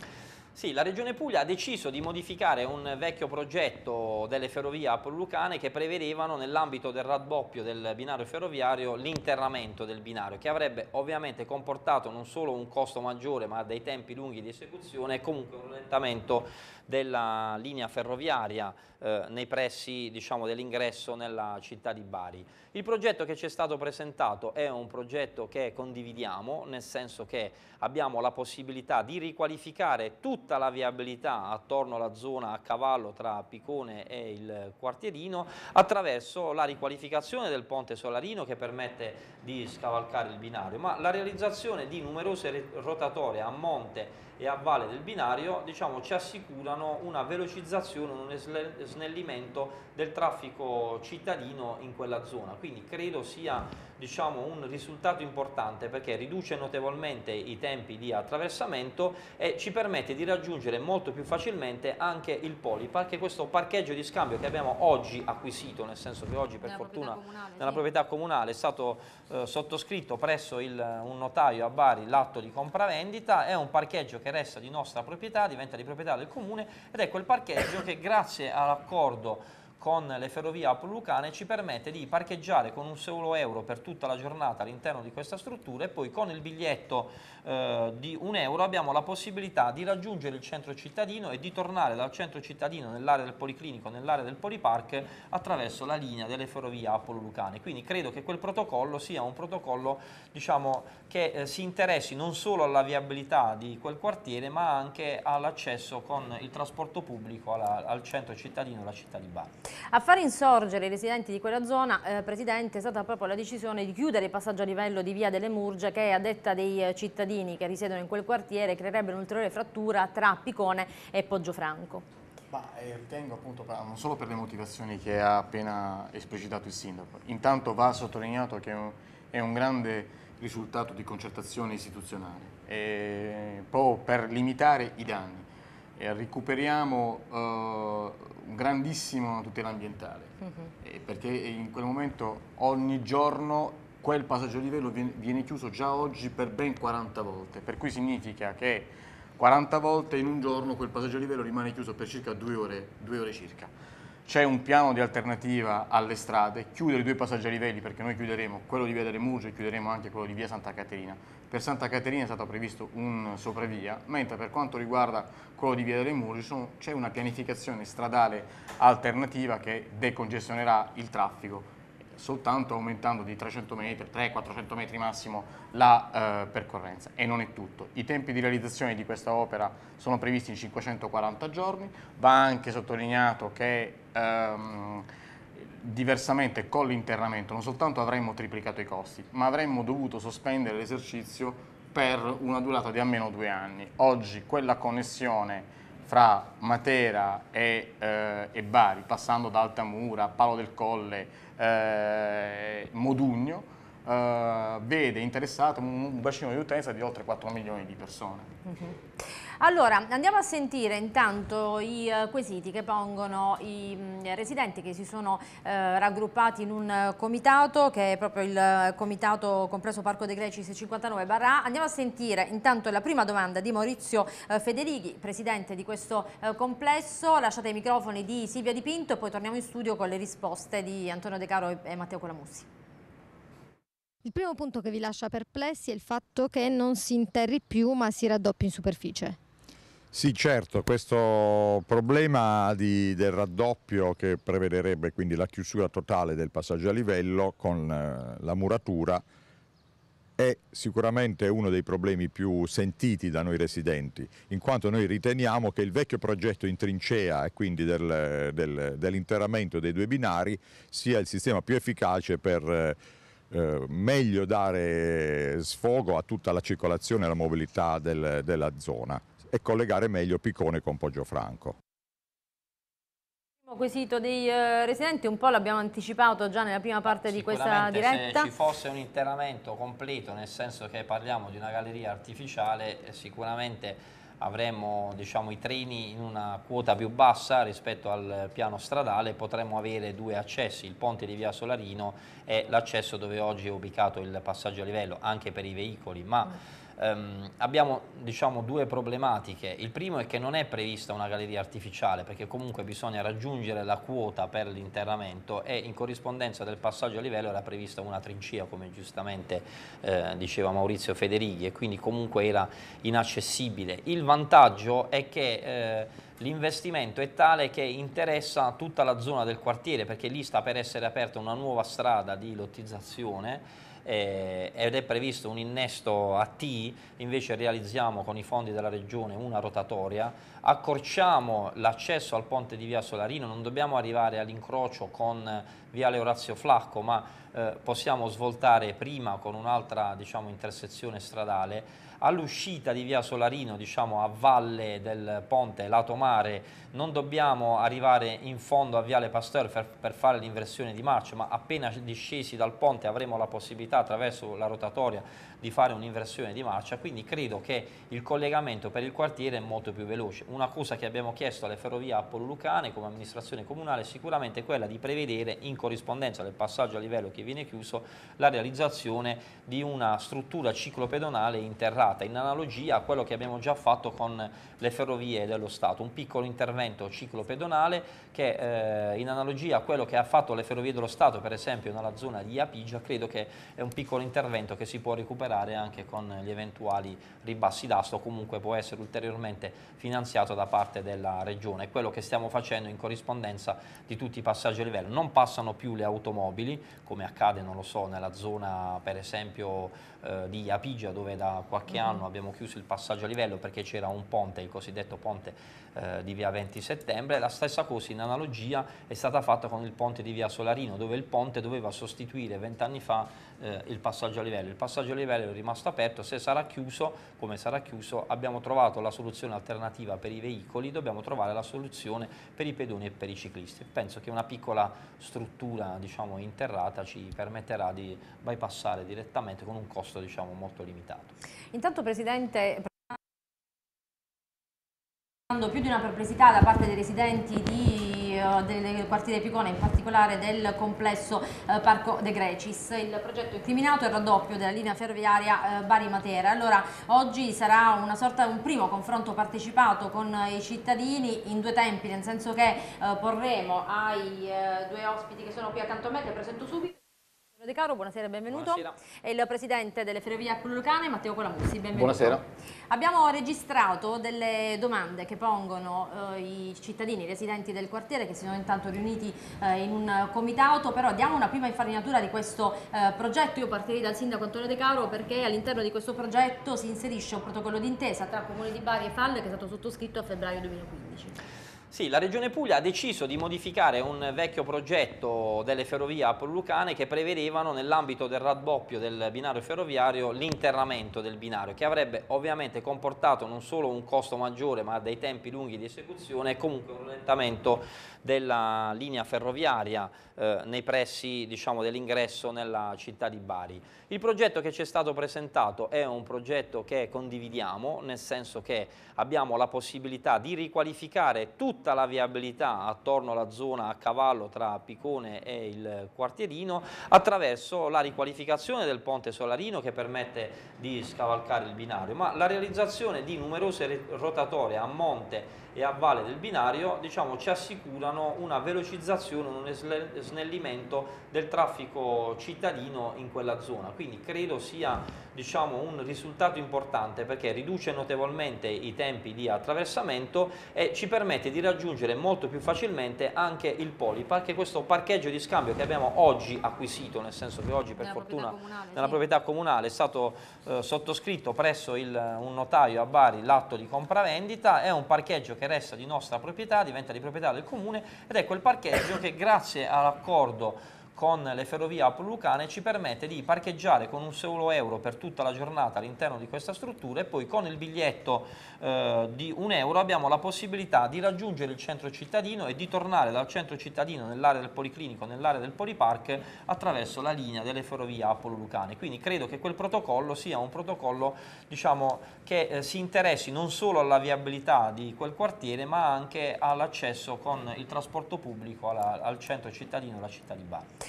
[SPEAKER 14] Sì, la Regione Puglia ha deciso di modificare un vecchio progetto delle ferrovie apollo-lucane che prevedevano nell'ambito del raddoppio del binario ferroviario l'interramento del binario, che avrebbe ovviamente comportato non solo un costo maggiore ma dei tempi lunghi di esecuzione e comunque un rallentamento della linea ferroviaria eh, nei pressi, diciamo, dell'ingresso nella città di Bari. Il progetto che ci è stato presentato è un progetto che condividiamo, nel senso che abbiamo la possibilità di riqualificare tutta la viabilità attorno alla zona a cavallo tra Picone e il quartierino attraverso la riqualificazione del ponte Solarino che permette di scavalcare il binario, ma la realizzazione di numerose rotatorie a monte e a valle del binario, diciamo, ci assicurano una velocizzazione, un snellimento del traffico cittadino in quella zona. Quindi credo sia, diciamo, un risultato importante perché riduce notevolmente i tempi di attraversamento e ci permette di raggiungere molto più facilmente anche il Polipark, che è questo parcheggio di scambio che abbiamo oggi acquisito, nel senso che oggi per nella fortuna proprietà comunale, nella sì. proprietà comunale è stato eh, sottoscritto presso il, un notaio a Bari l'atto di compravendita. È un parcheggio che resta di nostra proprietà, diventa di proprietà del comune ed è quel parcheggio che grazie all'accordo con le ferrovie apollo-lucane ci permette di parcheggiare con un solo euro per tutta la giornata all'interno di questa struttura e poi con il biglietto eh, di un euro abbiamo la possibilità di raggiungere il centro cittadino e di tornare dal centro cittadino nell'area del Policlinico, nell'area del Polipark attraverso la linea delle ferrovie apollo-lucane. Quindi credo che quel protocollo sia un protocollo, diciamo, che eh, si interessi non solo alla viabilità di quel quartiere ma anche all'accesso con il trasporto pubblico alla, al centro cittadino, la città di Bari.
[SPEAKER 1] A far insorgere i residenti di quella zona, eh, Presidente, è stata proprio la decisione di chiudere il passaggio a livello di Via delle Murge che a detta dei eh, cittadini che risiedono in quel quartiere creerebbe un'ulteriore frattura tra Picone e Poggio-Franco.
[SPEAKER 15] Ma eh, ritengo appunto, non solo per le motivazioni che ha appena esplicitato il Sindaco, intanto va sottolineato che è un, è un grande risultato di concertazione istituzionale, e proprio per limitare i danni. E recuperiamo uh, un grandissimo tutela ambientale, uh-huh. eh, perché in quel momento ogni giorno quel passaggio a livello viene, viene chiuso già oggi per ben quaranta volte, per cui significa che quaranta volte in un giorno quel passaggio a livello rimane chiuso per circa due ore, due ore circa. C'è un piano di alternativa alle strade, chiudere i due passaggi a livelli perché noi chiuderemo quello di Via delle Murge e chiuderemo anche quello di Via Santa Caterina. Per Santa Caterina è stato previsto un sopravvia, mentre per quanto riguarda quello di Via delle Murge c'è una pianificazione stradale alternativa che decongestionerà il traffico, soltanto aumentando di trecento metri, trecento quattrocento metri massimo la eh, percorrenza. E non è tutto. I tempi di realizzazione di questa opera sono previsti in cinquecentoquaranta giorni, va anche sottolineato che ehm, diversamente con l'interramento non soltanto avremmo triplicato i costi, ma avremmo dovuto sospendere l'esercizio per una durata di almeno due anni. Oggi quella connessione fra Matera e, eh, e Bari, passando da Altamura, Palo del Colle, eh, Modugno, eh, vede interessato un, un bacino di utenza di oltre quattro milioni di persone.
[SPEAKER 1] Uh-huh. Allora, andiamo a sentire intanto i uh, quesiti che pongono i mh, residenti che si sono uh, raggruppati in un uh, comitato, che è proprio il uh, comitato compreso Parco dei Greci seicentocinquantanove barra A. Andiamo a sentire intanto la prima domanda di Maurizio uh, Federighi, presidente di questo uh, complesso. Lasciate i microfoni di Silvia Di Pinto e poi torniamo in studio con le risposte di Antonio De Caro e, e Matteo Colamussi.
[SPEAKER 16] Il primo punto che vi lascia perplessi è il fatto che non si interri più ma si raddoppi in superficie.
[SPEAKER 17] Sì, certo, questo problema di, del raddoppio che prevederebbe quindi la chiusura totale del passaggio a livello con eh, la muratura è sicuramente uno dei problemi più sentiti da noi residenti, in quanto noi riteniamo che il vecchio progetto in trincea e quindi del, del, dell'interramento dei due binari sia il sistema più efficace per eh, eh, meglio dare sfogo a tutta la circolazione e la mobilità del, della zona e collegare meglio Picone con Poggio-Franco.
[SPEAKER 1] Il quesito dei uh, residenti un po' l'abbiamo anticipato già nella prima parte di questa diretta.
[SPEAKER 14] Se ci fosse un interramento completo, nel senso che parliamo di una galleria artificiale, sicuramente avremmo, diciamo, i treni in una quota più bassa rispetto al piano stradale, potremmo avere due accessi, il ponte di Via Solarino e l'accesso dove oggi è ubicato il passaggio a livello, anche per i veicoli, ma ehm, abbiamo diciamo, due problematiche. Il primo è che non è prevista una galleria artificiale, perché comunque bisogna raggiungere la quota per l'interramento e in corrispondenza del passaggio a livello era prevista una trincea, come giustamente eh, diceva Maurizio Federighi, e quindi comunque era inaccessibile. Il vantaggio è che eh, l'investimento è tale che interessa tutta la zona del quartiere, perché lì sta per essere aperta una nuova strada di lottizzazione eh, ed è previsto un innesto a T, invece realizziamo con i fondi della regione una rotatoria, accorciamo l'accesso al ponte di via Solarino, non dobbiamo arrivare all'incrocio con viale Orazio Flacco, ma eh, possiamo svoltare prima con un'altra diciamo, intersezione stradale. All'uscita di via Solarino, diciamo a valle del ponte lato mare, non dobbiamo arrivare in fondo a viale Pasteur per, per fare l'inversione di marcia, ma appena discesi dal ponte avremo la possibilità attraverso la rotatoria di fare un'inversione di marcia, quindi credo che il collegamento per il quartiere è molto più veloce. Una cosa che abbiamo chiesto alle Ferrovie Appolo Lucane come amministrazione comunale è sicuramente quella di prevedere, in corrispondenza del passaggio a livello che viene chiuso, la realizzazione di una struttura ciclopedonale interrata, in analogia a quello che abbiamo già fatto con le Ferrovie dello Stato, un piccolo intervento ciclopedonale che eh, in analogia a quello che ha fatto le Ferrovie dello Stato, per esempio nella zona di Apigia, credo che è un piccolo intervento che si può recuperare anche con gli eventuali ribassi d'asta, o comunque può essere ulteriormente finanziato da parte della regione. È quello che stiamo facendo in corrispondenza di tutti i passaggi a livello. Non passano più le automobili, come accade, non lo so, nella zona per esempio eh, di Apigia, dove da qualche mm-hmm. anno abbiamo chiuso il passaggio a livello perché c'era un ponte, il cosiddetto ponte eh, di via venti settembre. La stessa cosa in analogia è stata fatta con il ponte di via Solarino, dove il ponte doveva sostituire vent'anni fa eh, il passaggio a livello. Il passaggio a livello è rimasto aperto, se sarà chiuso, come sarà chiuso, abbiamo trovato la soluzione alternativa per i veicoli, dobbiamo trovare la soluzione per i pedoni e per i ciclisti. Penso che una piccola struttura diciamo, interrata ci permetterà di bypassare direttamente con un costo diciamo, molto limitato.
[SPEAKER 1] Intanto Presidente, più di una perplessità da parte dei residenti di, uh, del quartiere Picone, in particolare del complesso uh, Parco De Grecis. Il progetto incriminato è il raddoppio della linea ferroviaria uh, Bari-Matera. Allora, oggi sarà una sorta, un primo confronto partecipato con uh, i cittadini in due tempi, nel senso che uh, porremo ai uh, due ospiti che sono qui accanto a me, che presento subito. De Caro, buonasera e benvenuto.
[SPEAKER 14] Buonasera.
[SPEAKER 1] È il presidente delle Ferrovie Appolo Lucane, Matteo Colamusi, benvenuto.
[SPEAKER 15] Buonasera.
[SPEAKER 1] Abbiamo registrato delle domande che pongono eh, i cittadini, i residenti del quartiere, che si sono intanto riuniti eh, in un comitato, però diamo una prima infarinatura di questo eh, progetto. Io partirei dal sindaco Antonio De Caro, perché all'interno di questo progetto si inserisce un protocollo d'intesa tra Comune di Bari e Falle che è stato sottoscritto a febbraio duemilaquindici.
[SPEAKER 14] Sì, la Regione Puglia ha deciso di modificare un vecchio progetto delle Ferrovie Appolo Lucane che prevedevano nell'ambito del raddoppio del binario ferroviario l'interramento del binario, che avrebbe ovviamente comportato non solo un costo maggiore ma dei tempi lunghi di esecuzione e comunque un rallentamento della linea ferroviaria eh, nei pressi diciamo, dell'ingresso nella città di Bari. Il progetto che ci è stato presentato è un progetto che condividiamo, nel senso che abbiamo la possibilità di riqualificare tutta la viabilità attorno alla zona a cavallo tra Picone e il quartierino attraverso la riqualificazione del ponte Solarino, che permette di scavalcare il binario, ma la realizzazione di numerose rotatorie a monte e a valle del binario diciamo, ci assicurano una velocizzazione, un snellimento del traffico cittadino in quella zona. Quindi credo sia diciamo, un risultato importante, perché riduce notevolmente i tempi di attraversamento e ci permette di raggiungere molto più facilmente anche il Polipark, che è questo parcheggio di scambio che abbiamo oggi acquisito, nel senso che oggi per nella fortuna proprietà comunale, nella sì. proprietà comunale è stato eh, sottoscritto presso il, un notaio a Bari l'atto di compravendita. È un parcheggio che resta di nostra proprietà, diventa di proprietà del comune, ed è quel parcheggio che grazie all'accordo con le Ferrovie Appolo Lucane ci permette di parcheggiare con un solo euro per tutta la giornata all'interno di questa struttura, e poi con il biglietto eh, di un euro abbiamo la possibilità di raggiungere il centro cittadino e di tornare dal centro cittadino nell'area del Policlinico, nell'area del Polipark, attraverso la linea delle Ferrovie Appolo Lucane. Quindi credo che quel protocollo sia un protocollo diciamo, che eh, si interessi non solo alla viabilità di quel quartiere, ma anche all'accesso con il trasporto pubblico alla, al centro cittadino e alla città di Bari.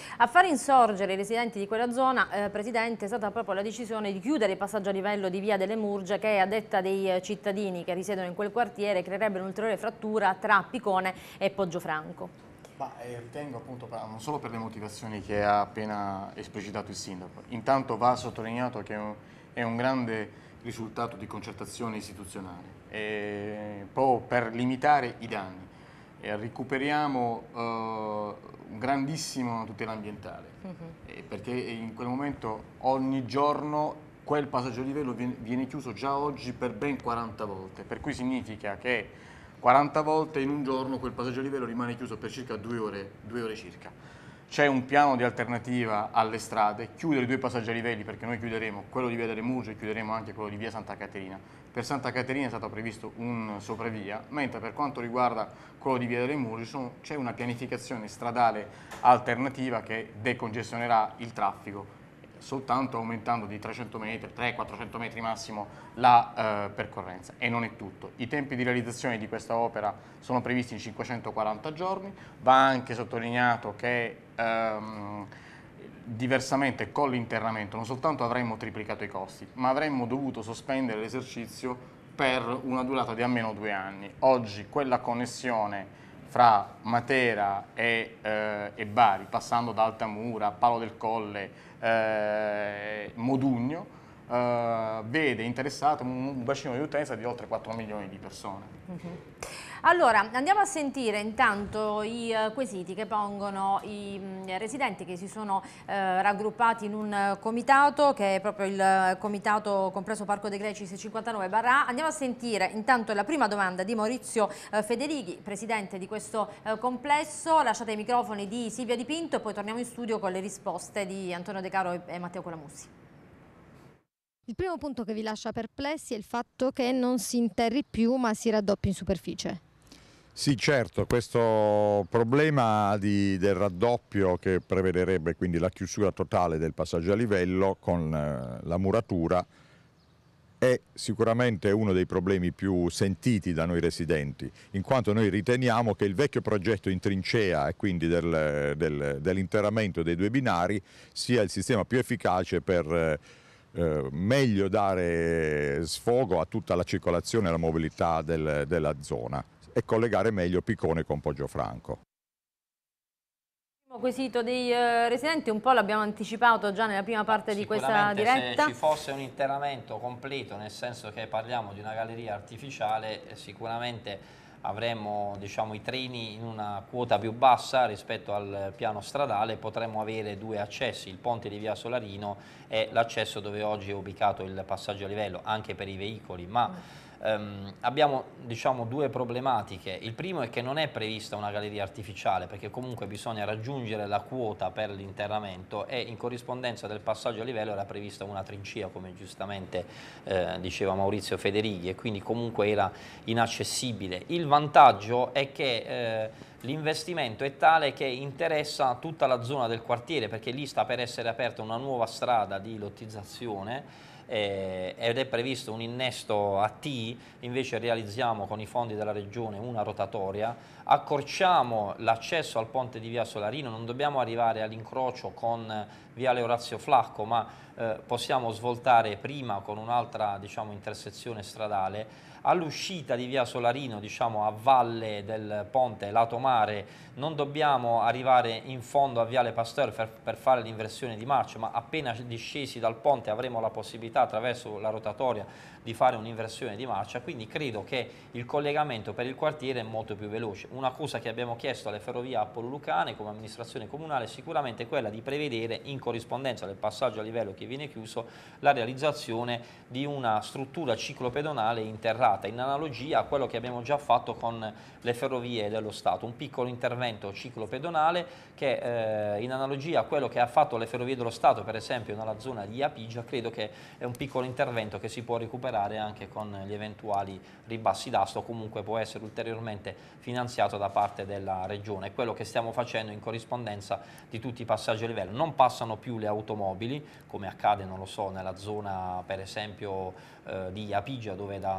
[SPEAKER 1] A far insorgere i residenti di quella zona, eh, Presidente, è stata proprio la decisione di chiudere il passaggio a livello di via delle Murge che, a detta dei cittadini che risiedono in quel quartiere, creerebbe un'ulteriore frattura tra Picone e Poggio-Franco.
[SPEAKER 15] Ma eh, ritengo appunto, non solo per le motivazioni che ha appena esplicitato il Sindaco, intanto va sottolineato che è un, è un grande risultato di concertazione istituzionale, e poi per limitare i danni. E recuperiamo uh, un grandissimo tutela ambientale, uh-huh. eh, perché in quel momento ogni giorno quel passaggio a livello viene, viene chiuso già oggi per ben quaranta volte, per cui significa che quaranta volte in un giorno quel passaggio a livello rimane chiuso per circa due ore, due ore circa. C'è un piano di alternativa alle strade, chiudere i due passaggi a livelli, perché noi chiuderemo quello di via delle Murge e chiuderemo anche quello di via Santa Caterina. Per Santa Caterina è stato previsto un sopravvia, mentre per quanto riguarda quello di via delle Murge c'è una pianificazione stradale alternativa che decongestionerà il traffico, soltanto aumentando di trecento metri, trecento quattrocento metri massimo la eh, percorrenza. E non è tutto. I tempi di realizzazione di questa opera sono previsti in cinquecentoquaranta giorni. Va anche sottolineato che ehm, diversamente con l'interramento non soltanto avremmo triplicato i costi, ma avremmo dovuto sospendere l'esercizio per una durata di almeno due anni. Oggi quella connessione fra Matera e, eh, e Bari, passando da Altamura, Palo del Colle, eh, Modugno, eh, vede interessato un, un bacino di utenza di oltre quattro milioni di persone.
[SPEAKER 1] Uh-huh. Allora, andiamo a sentire intanto i uh, quesiti che pongono i mh, residenti che si sono uh, raggruppati in un uh, comitato, che è proprio il uh, comitato compreso Parco dei Greci seicentocinquantanove barra A. Andiamo a sentire intanto la prima domanda di Maurizio uh, Federighi, presidente di questo uh, complesso. Lasciate i microfoni di Silvia Di Pinto e poi torniamo in studio con le risposte di Antonio De Caro e, e Matteo Colamusi.
[SPEAKER 16] Il primo punto che vi lascia perplessi è il fatto che non si interri più ma si raddoppi in superficie.
[SPEAKER 17] Sì, certo, questo problema di, del raddoppio che prevederebbe quindi la chiusura totale del passaggio a livello con eh, la muratura è sicuramente uno dei problemi più sentiti da noi residenti, in quanto noi riteniamo che il vecchio progetto in trincea e quindi del, del, dell'interramento dei due binari sia il sistema più efficace per eh, eh, meglio dare sfogo a tutta la circolazione e la mobilità del, della zona e collegare meglio Picone con Poggio-Franco.
[SPEAKER 1] Il primo quesito dei uh, residenti un po' l'abbiamo anticipato già nella prima parte di questa diretta.
[SPEAKER 14] Se ci fosse un interramento completo, nel senso che parliamo di una galleria artificiale, sicuramente avremmo, diciamo, i treni in una quota più bassa rispetto al piano stradale, potremmo avere due accessi, il ponte di via Solarino e l'accesso dove oggi è ubicato il passaggio a livello, anche per i veicoli, ma mm. Um, abbiamo, diciamo, due problematiche. Il primo è che non è prevista una galleria artificiale, perché comunque bisogna raggiungere la quota per l'interramento e in corrispondenza del passaggio a livello era prevista una trincea, come giustamente eh, diceva Maurizio Federighi, e quindi comunque era inaccessibile. Il vantaggio è che eh, l'investimento è tale che interessa tutta la zona del quartiere, perché lì sta per essere aperta una nuova strada di lottizzazione Eh, ed è previsto un innesto a T, invece realizziamo con i fondi della regione una rotatoria, accorciamo l'accesso al ponte di via Solarino, non dobbiamo arrivare all'incrocio con viale Orazio Flacco, ma eh, possiamo svoltare prima con un'altra, diciamo, intersezione stradale. All'uscita di via Solarino, diciamo a valle del ponte lato mare, non dobbiamo arrivare in fondo a viale Pasteur per, per fare l'inversione di marcia, ma appena discesi dal ponte avremo la possibilità attraverso la rotatoria di fare un'inversione di marcia, quindi credo che il collegamento per il quartiere è molto più veloce. Una cosa che abbiamo chiesto alle Ferrovie Appolo-Lucane come amministrazione comunale è sicuramente quella di prevedere, in corrispondenza del passaggio a livello che viene chiuso, la realizzazione di una struttura ciclopedonale interrata, in analogia a quello che abbiamo già fatto con le Ferrovie dello Stato, un piccolo intervento ciclopedonale che eh, in analogia a quello che ha fatto le Ferrovie dello Stato, per esempio nella zona di Apigia, credo che è un piccolo intervento che si può recuperare anche con gli eventuali ribassi d'asta, o comunque può essere ulteriormente finanziato da parte della regione. È quello che stiamo facendo in corrispondenza di tutti i passaggi a livello. Non passano più le automobili, come accade, non lo so, nella zona per esempio eh, di Apigia, dove da qualche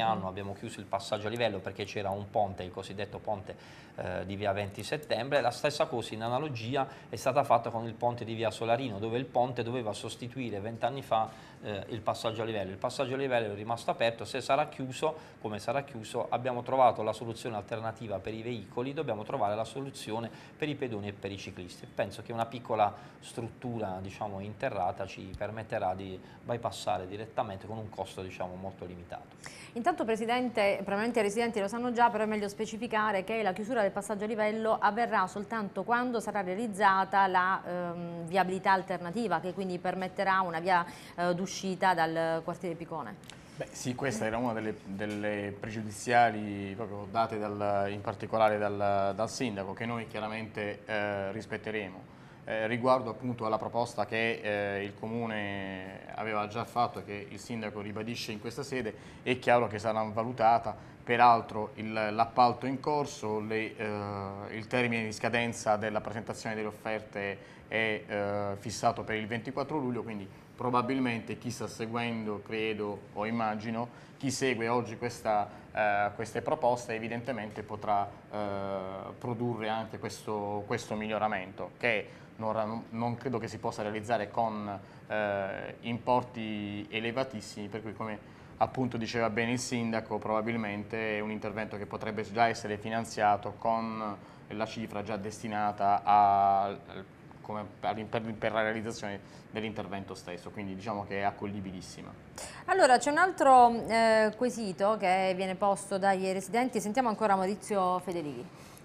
[SPEAKER 14] anno abbiamo chiuso il passaggio a livello perché c'era un ponte, il cosiddetto ponte eh, di via venti settembre. La stessa cosa in analogia è stata fatta con il ponte di via Solarino, dove il ponte doveva sostituire vent'anni fa eh, il passaggio a livello. Il passaggio a livello è rimasto aperto, se sarà chiuso, come sarà chiuso, abbiamo trovato la soluzione alternativa per i veicoli, dobbiamo trovare la soluzione per i pedoni e per i ciclisti. Penso che una piccola struttura, diciamo, interrata ci permetterà di bypassare direttamente con un costo, diciamo, molto limitato.
[SPEAKER 1] Intanto, Presidente, probabilmente i residenti lo sanno già, però è meglio specificare che la chiusura del passaggio a livello avverrà soltanto quando sarà realizzata la ehm, viabilità alternativa, che quindi permetterà una via eh, d'uscita dal quartiere Picone.
[SPEAKER 15] Beh, sì, questa era una delle, delle pregiudiziali proprio date dal, in particolare dal, dal Sindaco, che noi chiaramente eh, rispetteremo. Eh, riguardo appunto alla proposta che eh, il Comune aveva già fatto e che il Sindaco ribadisce in questa sede, è chiaro che sarà valutata, peraltro l'appalto in corso, le, eh, il termine di scadenza della presentazione delle offerte è eh, fissato per il ventiquattro luglio, quindi probabilmente chi sta seguendo, credo o immagino, chi segue oggi questa, eh, queste proposte evidentemente potrà eh, produrre anche questo, questo miglioramento, che non, non credo che si possa realizzare con eh, importi elevatissimi, per cui, come appunto diceva bene il Sindaco, probabilmente è un intervento che potrebbe già essere finanziato con la cifra già destinata a, come per, per la realizzazione dell'intervento stesso, quindi diciamo che è accoglibilissima.
[SPEAKER 1] Allora, c'è un altro eh, quesito che viene posto dai residenti, sentiamo ancora Maurizio Federichi.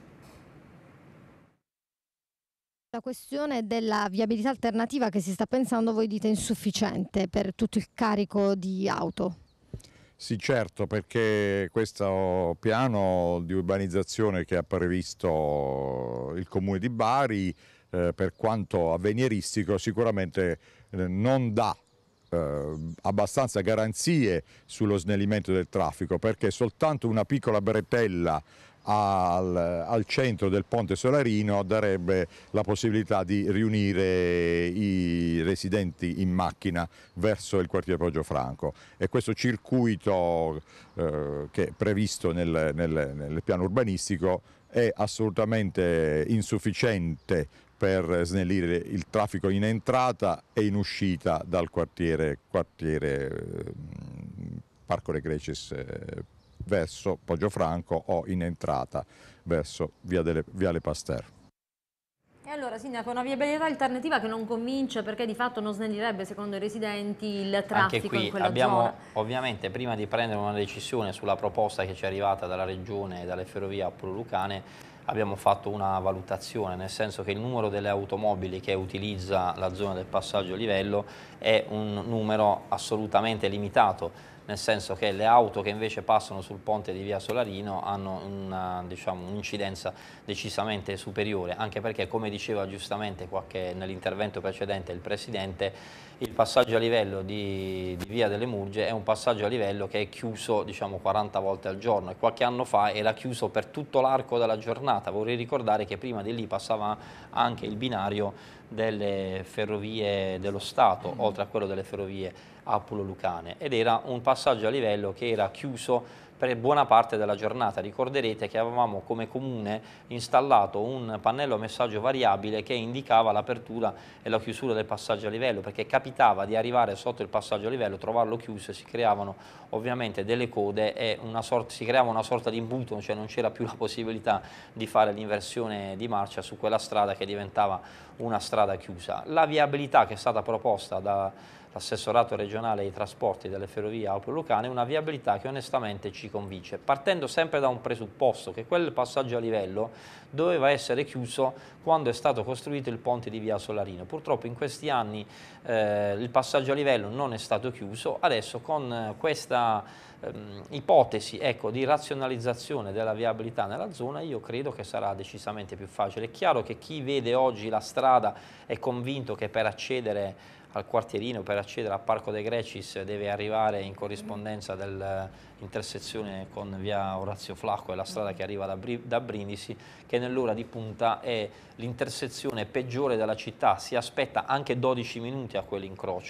[SPEAKER 16] La questione della viabilità alternativa che si sta pensando, voi dite insufficiente per tutto il carico di auto?
[SPEAKER 17] Sì, certo, perché questo piano di urbanizzazione che ha previsto il Comune di Bari, eh, per quanto avveniristico, sicuramente eh, non dà eh, abbastanza garanzie sullo snellimento del traffico, perché soltanto una piccola bretella Al, al centro del Ponte Solarino darebbe la possibilità di riunire i residenti in macchina verso il quartiere Poggio-Franco, e questo circuito eh, che è previsto nel, nel, nel piano urbanistico è assolutamente insufficiente per snellire il traffico in entrata e in uscita dal quartiere, quartiere eh, Parco dei Grecis eh, verso Poggio-Franco o in entrata verso via delle, Viale Pasteur.
[SPEAKER 1] E allora, Sindaco, una viabilità alternativa che non convince perché di fatto non snellirebbe, secondo i residenti, il traffico
[SPEAKER 14] Anche qui
[SPEAKER 1] in quella
[SPEAKER 14] abbiamo,
[SPEAKER 1] zona?
[SPEAKER 14] ovviamente, prima di prendere una decisione sulla proposta che ci è arrivata dalla Regione e dalle ferrovie apollo-lucane, abbiamo fatto una valutazione, nel senso che il numero delle automobili che utilizza la zona del passaggio a livello è un numero assolutamente limitato, nel senso che le auto che invece passano sul ponte di via Solarino hanno una, diciamo, un'incidenza decisamente superiore, anche perché, come diceva giustamente nell'intervento precedente il Presidente, il passaggio a livello di, di via delle Murge è un passaggio a livello che è chiuso, diciamo, quaranta volte al giorno, e qualche anno fa era chiuso per tutto l'arco della giornata. Vorrei ricordare che prima di lì passava anche il binario delle ferrovie dello Stato, oltre a quello delle ferrovie apollo-lucane, ed era un passaggio a livello che era chiuso per buona parte della giornata. Ricorderete che avevamo come Comune installato un pannello messaggio variabile che indicava l'apertura e la chiusura del passaggio a livello, perché capitava di arrivare sotto il passaggio a livello, trovarlo chiuso, e si creavano ovviamente delle code e una sorta, si creava una sorta di imbuto, cioè non c'era più la possibilità di fare l'inversione di marcia su quella strada che diventava una strada chiusa. La viabilità che è stata proposta da l'assessorato regionale ai trasporti delle ferrovie apollo-lucane è una viabilità che onestamente ci convince, partendo sempre da un presupposto, che quel passaggio a livello doveva essere chiuso quando è stato costruito il ponte di via Solarino. Purtroppo in questi anni eh, il passaggio a livello non è stato chiuso. Adesso, con questa ehm, ipotesi, ecco, di razionalizzazione della viabilità nella zona, io credo che sarà decisamente più facile. È chiaro che chi vede oggi la strada è convinto che per accedere al quartierino, per accedere al Parco dei Grecis, deve arrivare in corrispondenza dell'intersezione con via Orazio Flacco e la strada che arriva da, Bri da Brindisi, che nell'ora di punta è l'intersezione peggiore della città, si aspetta anche dodici minuti a quell'incrocio.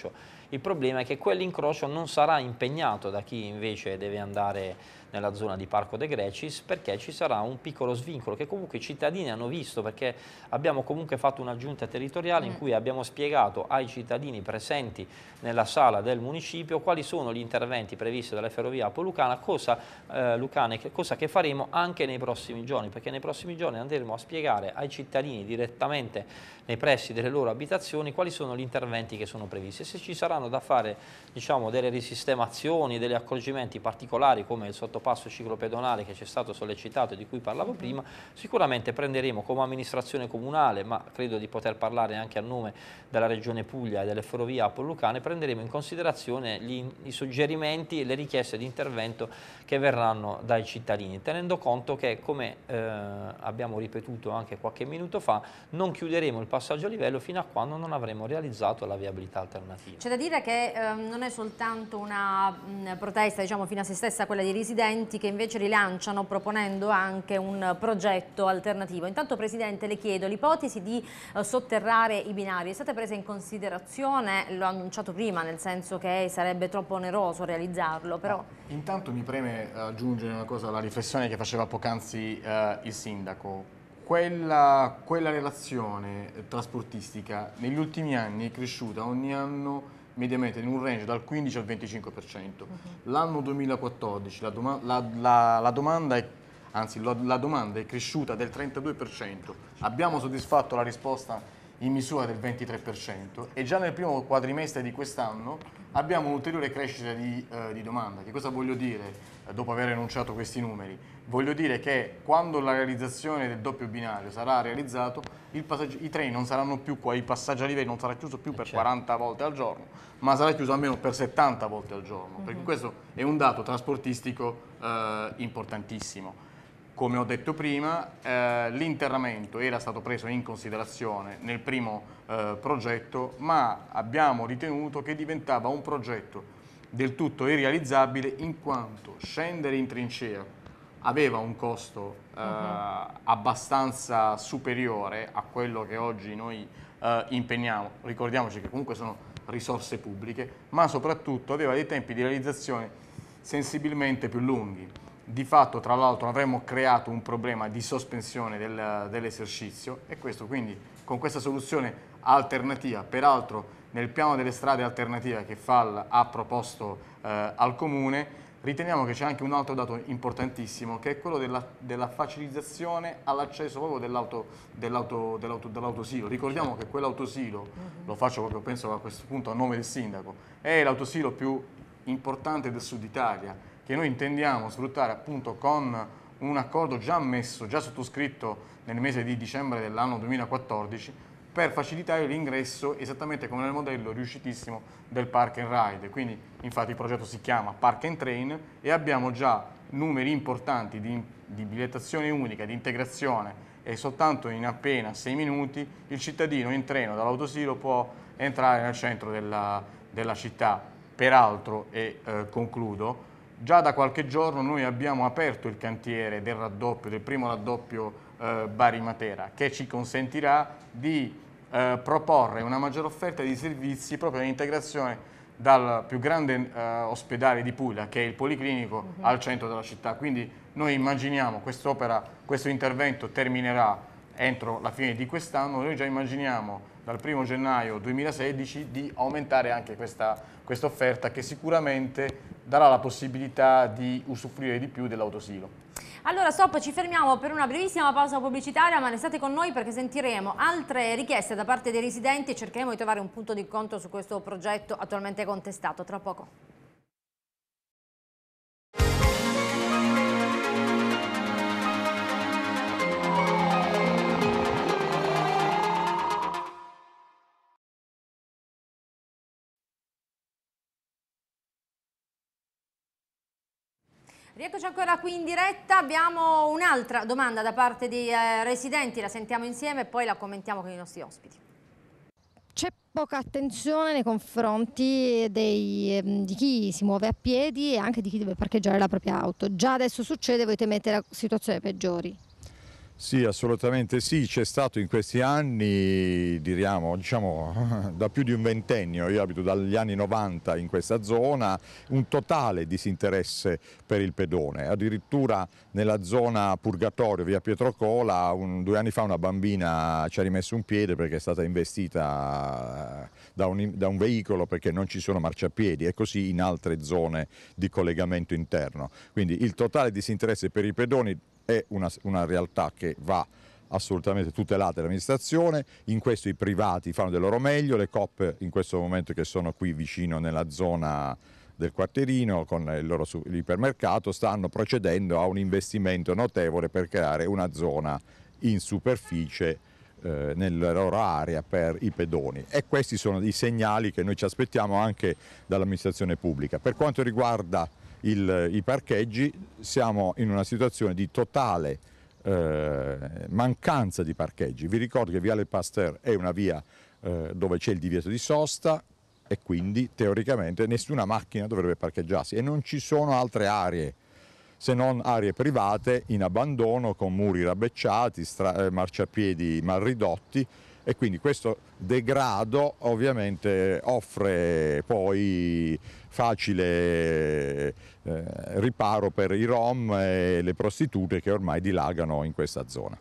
[SPEAKER 14] Il problema è che quell'incrocio non sarà impegnato da chi invece deve andare nella zona di Parco de Grecis, perché ci sarà un piccolo svincolo che comunque i cittadini hanno visto, perché abbiamo comunque fatto una giunta territoriale in cui abbiamo spiegato ai cittadini presenti nella sala del municipio quali sono gli interventi previsti dalle Ferrovie Apo-Lucane, cosa, eh, Lucane, cosa che faremo anche nei prossimi giorni, perché nei prossimi giorni andremo a spiegare ai cittadini direttamente nei pressi delle loro abitazioni quali sono gli interventi che sono previsti e se ci saranno da fare, diciamo, delle risistemazioni, degli accorgimenti particolari come il sottopasso ciclopedonale che ci è stato sollecitato e di cui parlavo prima, sicuramente prenderemo come amministrazione comunale, ma credo di poter parlare anche a nome della Regione Puglia e delle Ferrovie Apo-Lucane, prenderemo in considerazione gli, i suggerimenti e le richieste di intervento che verranno dai cittadini, tenendo conto che, come eh, abbiamo ripetuto anche qualche minuto fa, non chiuderemo il passaggio a livello fino a quando non avremo realizzato la viabilità alternativa.
[SPEAKER 1] C'è da dire che eh, non è soltanto una mh, protesta, diciamo, fino a se stessa quella dei residenti, che invece rilanciano proponendo anche un progetto alternativo. Intanto, Presidente, le chiedo, l'ipotesi di eh, sotterrare i binari è stata presa in considerazione? L'ho annunciato prima, nel senso che sarebbe troppo oneroso realizzarlo, però...
[SPEAKER 15] No, intanto mi preme aggiungere una cosa alla riflessione che faceva poc'anzi eh, il Sindaco. Quella, quella relazione trasportistica negli ultimi anni è cresciuta ogni anno mediamente in un range dal quindici al venticinque per cento. Uh-huh. L'anno duemilaquattordici la, doma la, la, la, domanda è, anzi, la, la domanda è cresciuta del trentadue per cento. Abbiamo soddisfatto la risposta in misura del ventitré per cento e già nel primo quadrimestre di quest'anno abbiamo un'ulteriore crescita di, eh, di domanda. Che cosa voglio dire eh, dopo aver enunciato questi numeri? Voglio dire che quando la realizzazione del doppio binario sarà realizzato, il i treni non saranno più qua, il passaggio a livello non sarà chiuso più per certo. quaranta volte al giorno, ma sarà chiuso almeno per settanta volte al giorno, mm-hmm. perché questo è un dato trasportistico eh, importantissimo. Come ho detto prima, eh, l'interramento era stato preso in considerazione nel primo eh, progetto, ma abbiamo ritenuto che diventava un progetto del tutto irrealizzabile in quanto scendere in trincea aveva un costo eh, uh-huh. abbastanza superiore a quello che oggi noi eh, impegniamo. Ricordiamoci che comunque sono risorse pubbliche, ma soprattutto aveva dei tempi di realizzazione sensibilmente più lunghi. Di fatto, tra l'altro, avremmo creato un problema di sospensione del, dell'esercizio e questo quindi con questa soluzione alternativa, peraltro nel piano delle strade alternative che F A L ha proposto eh, al Comune, riteniamo che c'è anche un altro dato importantissimo che è quello della, della facilitazione all'accesso proprio dell'autosilo. Dell dell Ricordiamo che quell'autosilo, uh-huh. lo faccio proprio penso a questo punto a nome del Sindaco, è l'autosilo più importante del Sud Italia, che noi intendiamo sfruttare appunto con un accordo già messo, già sottoscritto nel mese di dicembre dell'anno duemilaquattordici, per facilitare l'ingresso esattamente come nel modello riuscitissimo del Park and Ride. Quindi infatti il progetto si chiama Park and Train e abbiamo già numeri importanti di, di bigliettazione unica, di integrazione e soltanto in appena sei minuti il cittadino in treno dall'autosilo può entrare nel centro della, della città. Peraltro, e eh, concludo, già da qualche giorno noi abbiamo aperto il cantiere del raddoppio, del primo raddoppio eh, Bari-Matera, che ci consentirà di eh, proporre una maggiore offerta di servizi proprio in integrazione dal più grande eh, ospedale di Puglia, che è il Policlinico, uh-huh. al centro della città. Quindi noi immaginiamo quest'opera, questo intervento terminerà entro la fine di quest'anno, noi già immaginiamo dal primo gennaio duemilasedici di aumentare anche questa, questa offerta che sicuramente darà la possibilità di usufruire di più dell'autosilo.
[SPEAKER 1] Allora stop, ci fermiamo per una brevissima pausa pubblicitaria, ma restate con noi perché sentiremo altre richieste da parte dei residenti e cercheremo di trovare un punto di incontro su questo progetto attualmente contestato. Tra poco. Rieccoci ancora qui in diretta, abbiamo un'altra domanda da parte dei eh, residenti, la sentiamo insieme e poi la commentiamo con i nostri ospiti.
[SPEAKER 16] C'è poca attenzione nei confronti dei, di chi si muove a piedi e anche di chi deve parcheggiare la propria auto. Già adesso succede, voi temete la situazione peggiori?
[SPEAKER 17] Sì, assolutamente sì, c'è stato in questi anni, diciamo, diciamo, da più di un ventennio, io abito dagli anni novanta in questa zona, un totale disinteresse per il pedone, addirittura nella zona Purgatorio, via Pietro Cola, un, due anni fa una bambina ci ha rimesso un piede perché è stata investita da un, da un veicolo perché non ci sono marciapiedi, e così in altre zone di collegamento interno. Quindi il totale disinteresse per i pedoni è una, una realtà che va assolutamente tutelata dall'amministrazione, in questo i privati fanno del loro meglio, le Coop in questo momento che sono qui vicino nella zona del quartierino con il loro ipermercato stanno procedendo a un investimento notevole per creare una zona in superficie eh, nella loro area per i pedoni, e questi sono i segnali che noi ci aspettiamo anche dall'amministrazione pubblica. Per quanto riguarda Il, i parcheggi, siamo in una situazione di totale eh, mancanza di parcheggi. Vi ricordo che Viale Pasteur è una via eh, dove c'è il divieto di sosta e quindi teoricamente nessuna macchina dovrebbe parcheggiarsi, e non ci sono altre aree se non aree private in abbandono con muri rabbecciati, eh, marciapiedi mal ridotti, e quindi questo degrado ovviamente offre poi facile eh, riparo per i rom e le prostitute che ormai dilagano in questa zona.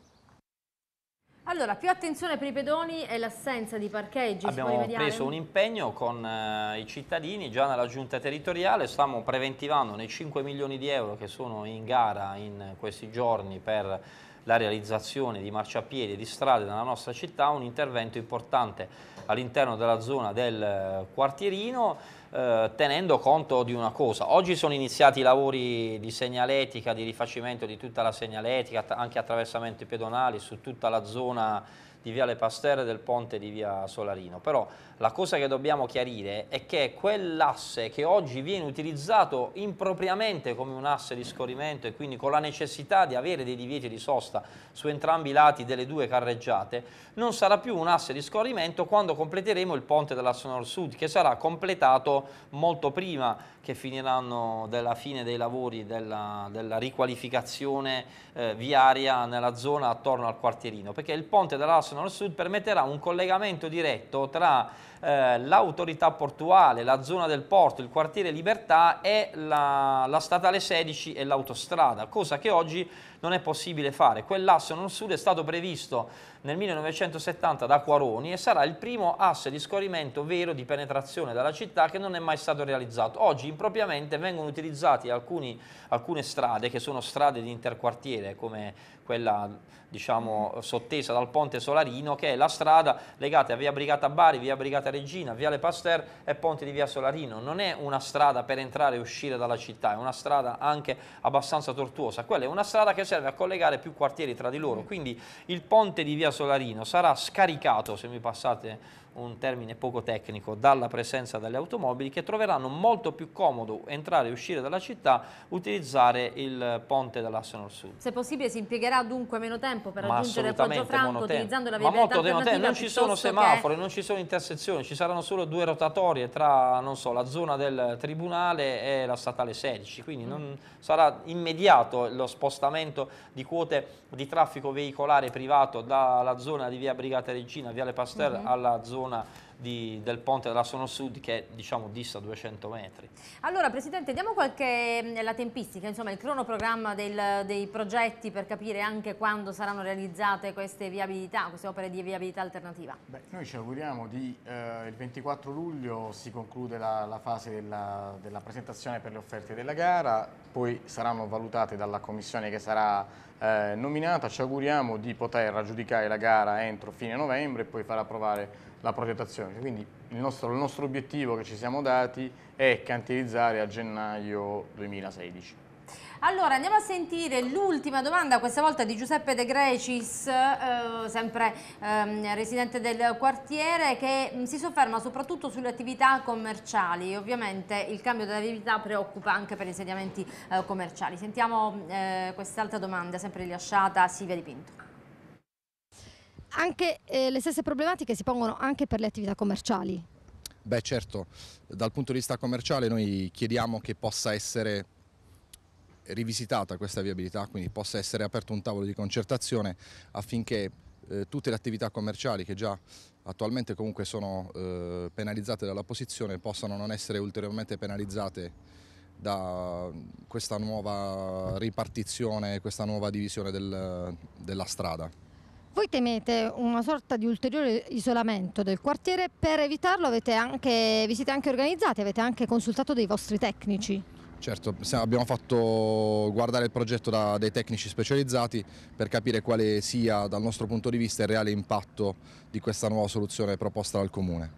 [SPEAKER 1] Allora, più attenzione per i pedoni e l'assenza di parcheggi.
[SPEAKER 14] Abbiamo preso un impegno con eh, i cittadini, già nella giunta territoriale stiamo preventivando nei cinque milioni di euro che sono in gara in questi giorni per la realizzazione di marciapiedi e di strade nella nostra città, un intervento importante all'interno della zona del quartierino, eh, tenendo conto di una cosa. Oggi sono iniziati i lavori di segnaletica, di rifacimento di tutta la segnaletica, anche attraversamenti pedonali su tutta la zona di Viale Pasteur e del ponte di via Solarino, però la cosa che dobbiamo chiarire è che quell'asse che oggi viene utilizzato impropriamente come un asse di scorrimento, e quindi con la necessità di avere dei divieti di sosta su entrambi i lati delle due carreggiate, non sarà più un asse di scorrimento quando completeremo il ponte dell'Asse Nord-Sud, che sarà completato molto prima che finiranno della fine dei lavori della, della riqualificazione eh, viaria nella zona attorno al quartierino, perché il ponte dell'Asse Nord-Sud permetterà un collegamento diretto tra eh, l'autorità portuale, la zona del porto, il quartiere Libertà e la, la statale sedici e l'autostrada, cosa che oggi non è possibile fare. Quell'asse Nord-Sud è stato previsto nel millenovecentosettanta da Quaroni e sarà il primo asse di scorrimento vero di penetrazione dalla città, che non è mai stato realizzato. Oggi impropriamente vengono utilizzati alcuni, alcune strade che sono strade di interquartiere, come quella diciamo sottesa dal ponte Solarino, che è la strada legata a via Brigata Bari, via Brigata Regina, Viale Pasteur e ponte di via Solarino. Non è una strada per entrare e uscire dalla città, è una strada anche abbastanza tortuosa. Quella è una strada che serve a collegare più quartieri tra di loro, quindi il ponte di via Solarino sarà scaricato, se mi passate un termine poco tecnico, dalla presenza delle automobili, che troveranno molto più comodo entrare e uscire dalla città utilizzare il ponte dell'Asse Nord-Sud.
[SPEAKER 1] Se possibile si impiegherà dunque meno tempo per
[SPEAKER 14] Ma
[SPEAKER 1] raggiungere Poggio-Franco utilizzando la
[SPEAKER 14] Ma molto
[SPEAKER 1] viabilità alternativa.
[SPEAKER 14] non ci sono semafori,
[SPEAKER 1] che...
[SPEAKER 14] non ci sono intersezioni, ci saranno solo due rotatorie tra non so, la zona del Tribunale e la statale sedici, quindi mm. non sarà immediato lo spostamento di quote di traffico veicolare privato dalla zona di via Brigata Regina, Viale Pasteur, mm-hmm. alla zona Di, del ponte dell'Asse Nord-Sud, che diciamo dista duecento metri.
[SPEAKER 1] Allora Presidente, diamo qualche la tempistica, insomma il cronoprogramma del, dei progetti, per capire anche quando saranno realizzate queste viabilità, queste opere di viabilità alternativa.
[SPEAKER 15] Beh, noi ci auguriamo di eh, il ventiquattro luglio si conclude la, la fase della, della presentazione per le offerte della gara, poi saranno valutate dalla commissione che sarà eh, nominata. Ci auguriamo di poter aggiudicare la gara entro fine novembre e poi far approvare la progettazione. Quindi il nostro, il nostro obiettivo che ci siamo dati è cantierizzare a gennaio duemilasedici.
[SPEAKER 1] Allora andiamo a sentire l'ultima domanda, questa volta di Giuseppe De Grecis, eh, sempre eh, residente del quartiere, che mh, si sofferma soprattutto sulle attività commerciali. Ovviamente il cambio della viabilità preoccupa anche per insediamenti eh, commerciali. Sentiamo eh, quest'altra domanda, sempre rilasciata a Silvia Di Pinto.
[SPEAKER 16] Anche eh, le stesse problematiche si pongono anche per le attività commerciali?
[SPEAKER 18] Beh certo, dal punto di vista commerciale noi chiediamo che possa essere rivisitata questa viabilità, quindi possa essere aperto un tavolo di concertazione affinché eh, tutte le attività commerciali che già attualmente comunque sono eh, penalizzate dalla posizione possano non essere ulteriormente penalizzate da questa nuova ripartizione, questa nuova divisione del, della strada.
[SPEAKER 16] Voi temete una sorta di ulteriore isolamento del quartiere, per evitarlo avete anche, vi siete anche organizzati, avete anche consultato dei vostri tecnici?
[SPEAKER 18] Certo, abbiamo fatto guardare il progetto da dei tecnici specializzati per capire quale sia dal nostro punto di vista il reale impatto di questa nuova soluzione proposta dal Comune.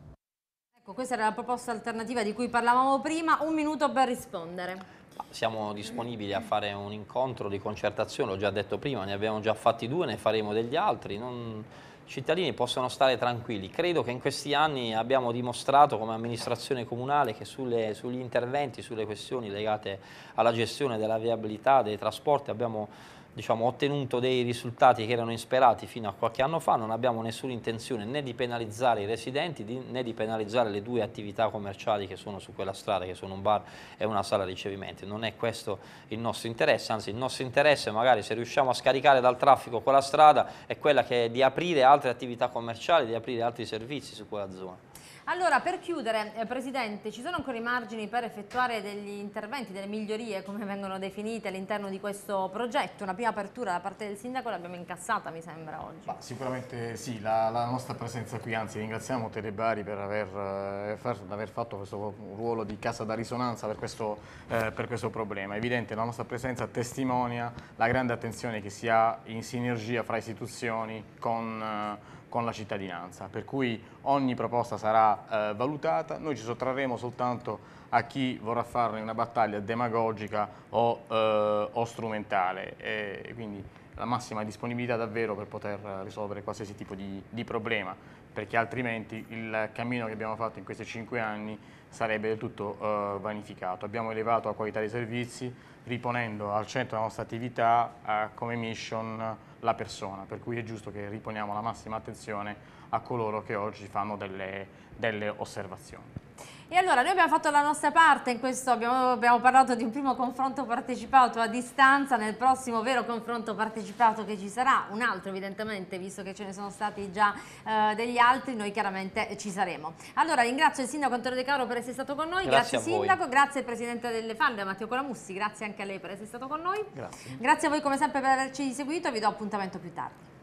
[SPEAKER 1] Ecco, questa era la proposta alternativa di cui parlavamo prima, un minuto per rispondere.
[SPEAKER 14] Siamo disponibili a fare un incontro di concertazione, l'ho già detto prima, ne abbiamo già fatti due, ne faremo degli altri. Non... I cittadini possono stare tranquilli. Credo che in questi anni abbiamo dimostrato come amministrazione comunale che sulle, sugli interventi, sulle questioni legate alla gestione della viabilità, dei trasporti abbiamo diciamo, ottenuto dei risultati che erano insperati fino a qualche anno fa. Non abbiamo nessuna intenzione né di penalizzare i residenti di, né di penalizzare le due attività commerciali che sono su quella strada, che sono un bar e una sala ricevimenti. Non è questo il nostro interesse, anzi il nostro interesse magari, se riusciamo a scaricare dal traffico quella strada, è quella che è di aprire altre attività commerciali, di aprire altri servizi su quella zona.
[SPEAKER 1] Allora, per chiudere, eh, Presidente, ci sono ancora i margini per effettuare degli interventi, delle migliorie, come vengono definite, all'interno di questo progetto? Una prima apertura da parte del Sindaco l'abbiamo incassata, mi sembra, oggi.
[SPEAKER 15] Ma sicuramente sì, la, la nostra presenza qui, anzi ringraziamo Telebari per aver, eh, per aver fatto questo ruolo di casa da risonanza per questo, eh, per questo problema. È evidente, la nostra presenza testimonia la grande attenzione che si ha in sinergia fra istituzioni con... Eh, con la cittadinanza, per cui ogni proposta sarà eh, valutata. Noi ci sottrarremo soltanto a chi vorrà farne una battaglia demagogica o, eh, o strumentale, e quindi la massima disponibilità davvero per poter risolvere qualsiasi tipo di, di problema, perché altrimenti il cammino che abbiamo fatto in questi cinque anni sarebbe del tutto eh, vanificato. Abbiamo elevato la qualità dei servizi, riponendo al centro della nostra attività eh, come mission la persona, per cui è giusto che riponiamo la massima attenzione a coloro che oggi fanno delle, delle osservazioni.
[SPEAKER 1] E allora noi abbiamo fatto la nostra parte, in questo abbiamo, abbiamo parlato di un primo confronto partecipato a distanza. Nel prossimo vero confronto partecipato che ci sarà, un altro evidentemente, visto che ce ne sono stati già eh, degli altri, noi chiaramente ci saremo. Allora ringrazio il Sindaco Antonio De Caro per essere stato con noi, grazie, grazie Sindaco, grazie al Presidente delle Falde Matteo Colamussi, grazie anche a lei per essere stato con noi.
[SPEAKER 15] Grazie.
[SPEAKER 1] Grazie a voi come sempre per averci seguito e vi do appuntamento più tardi.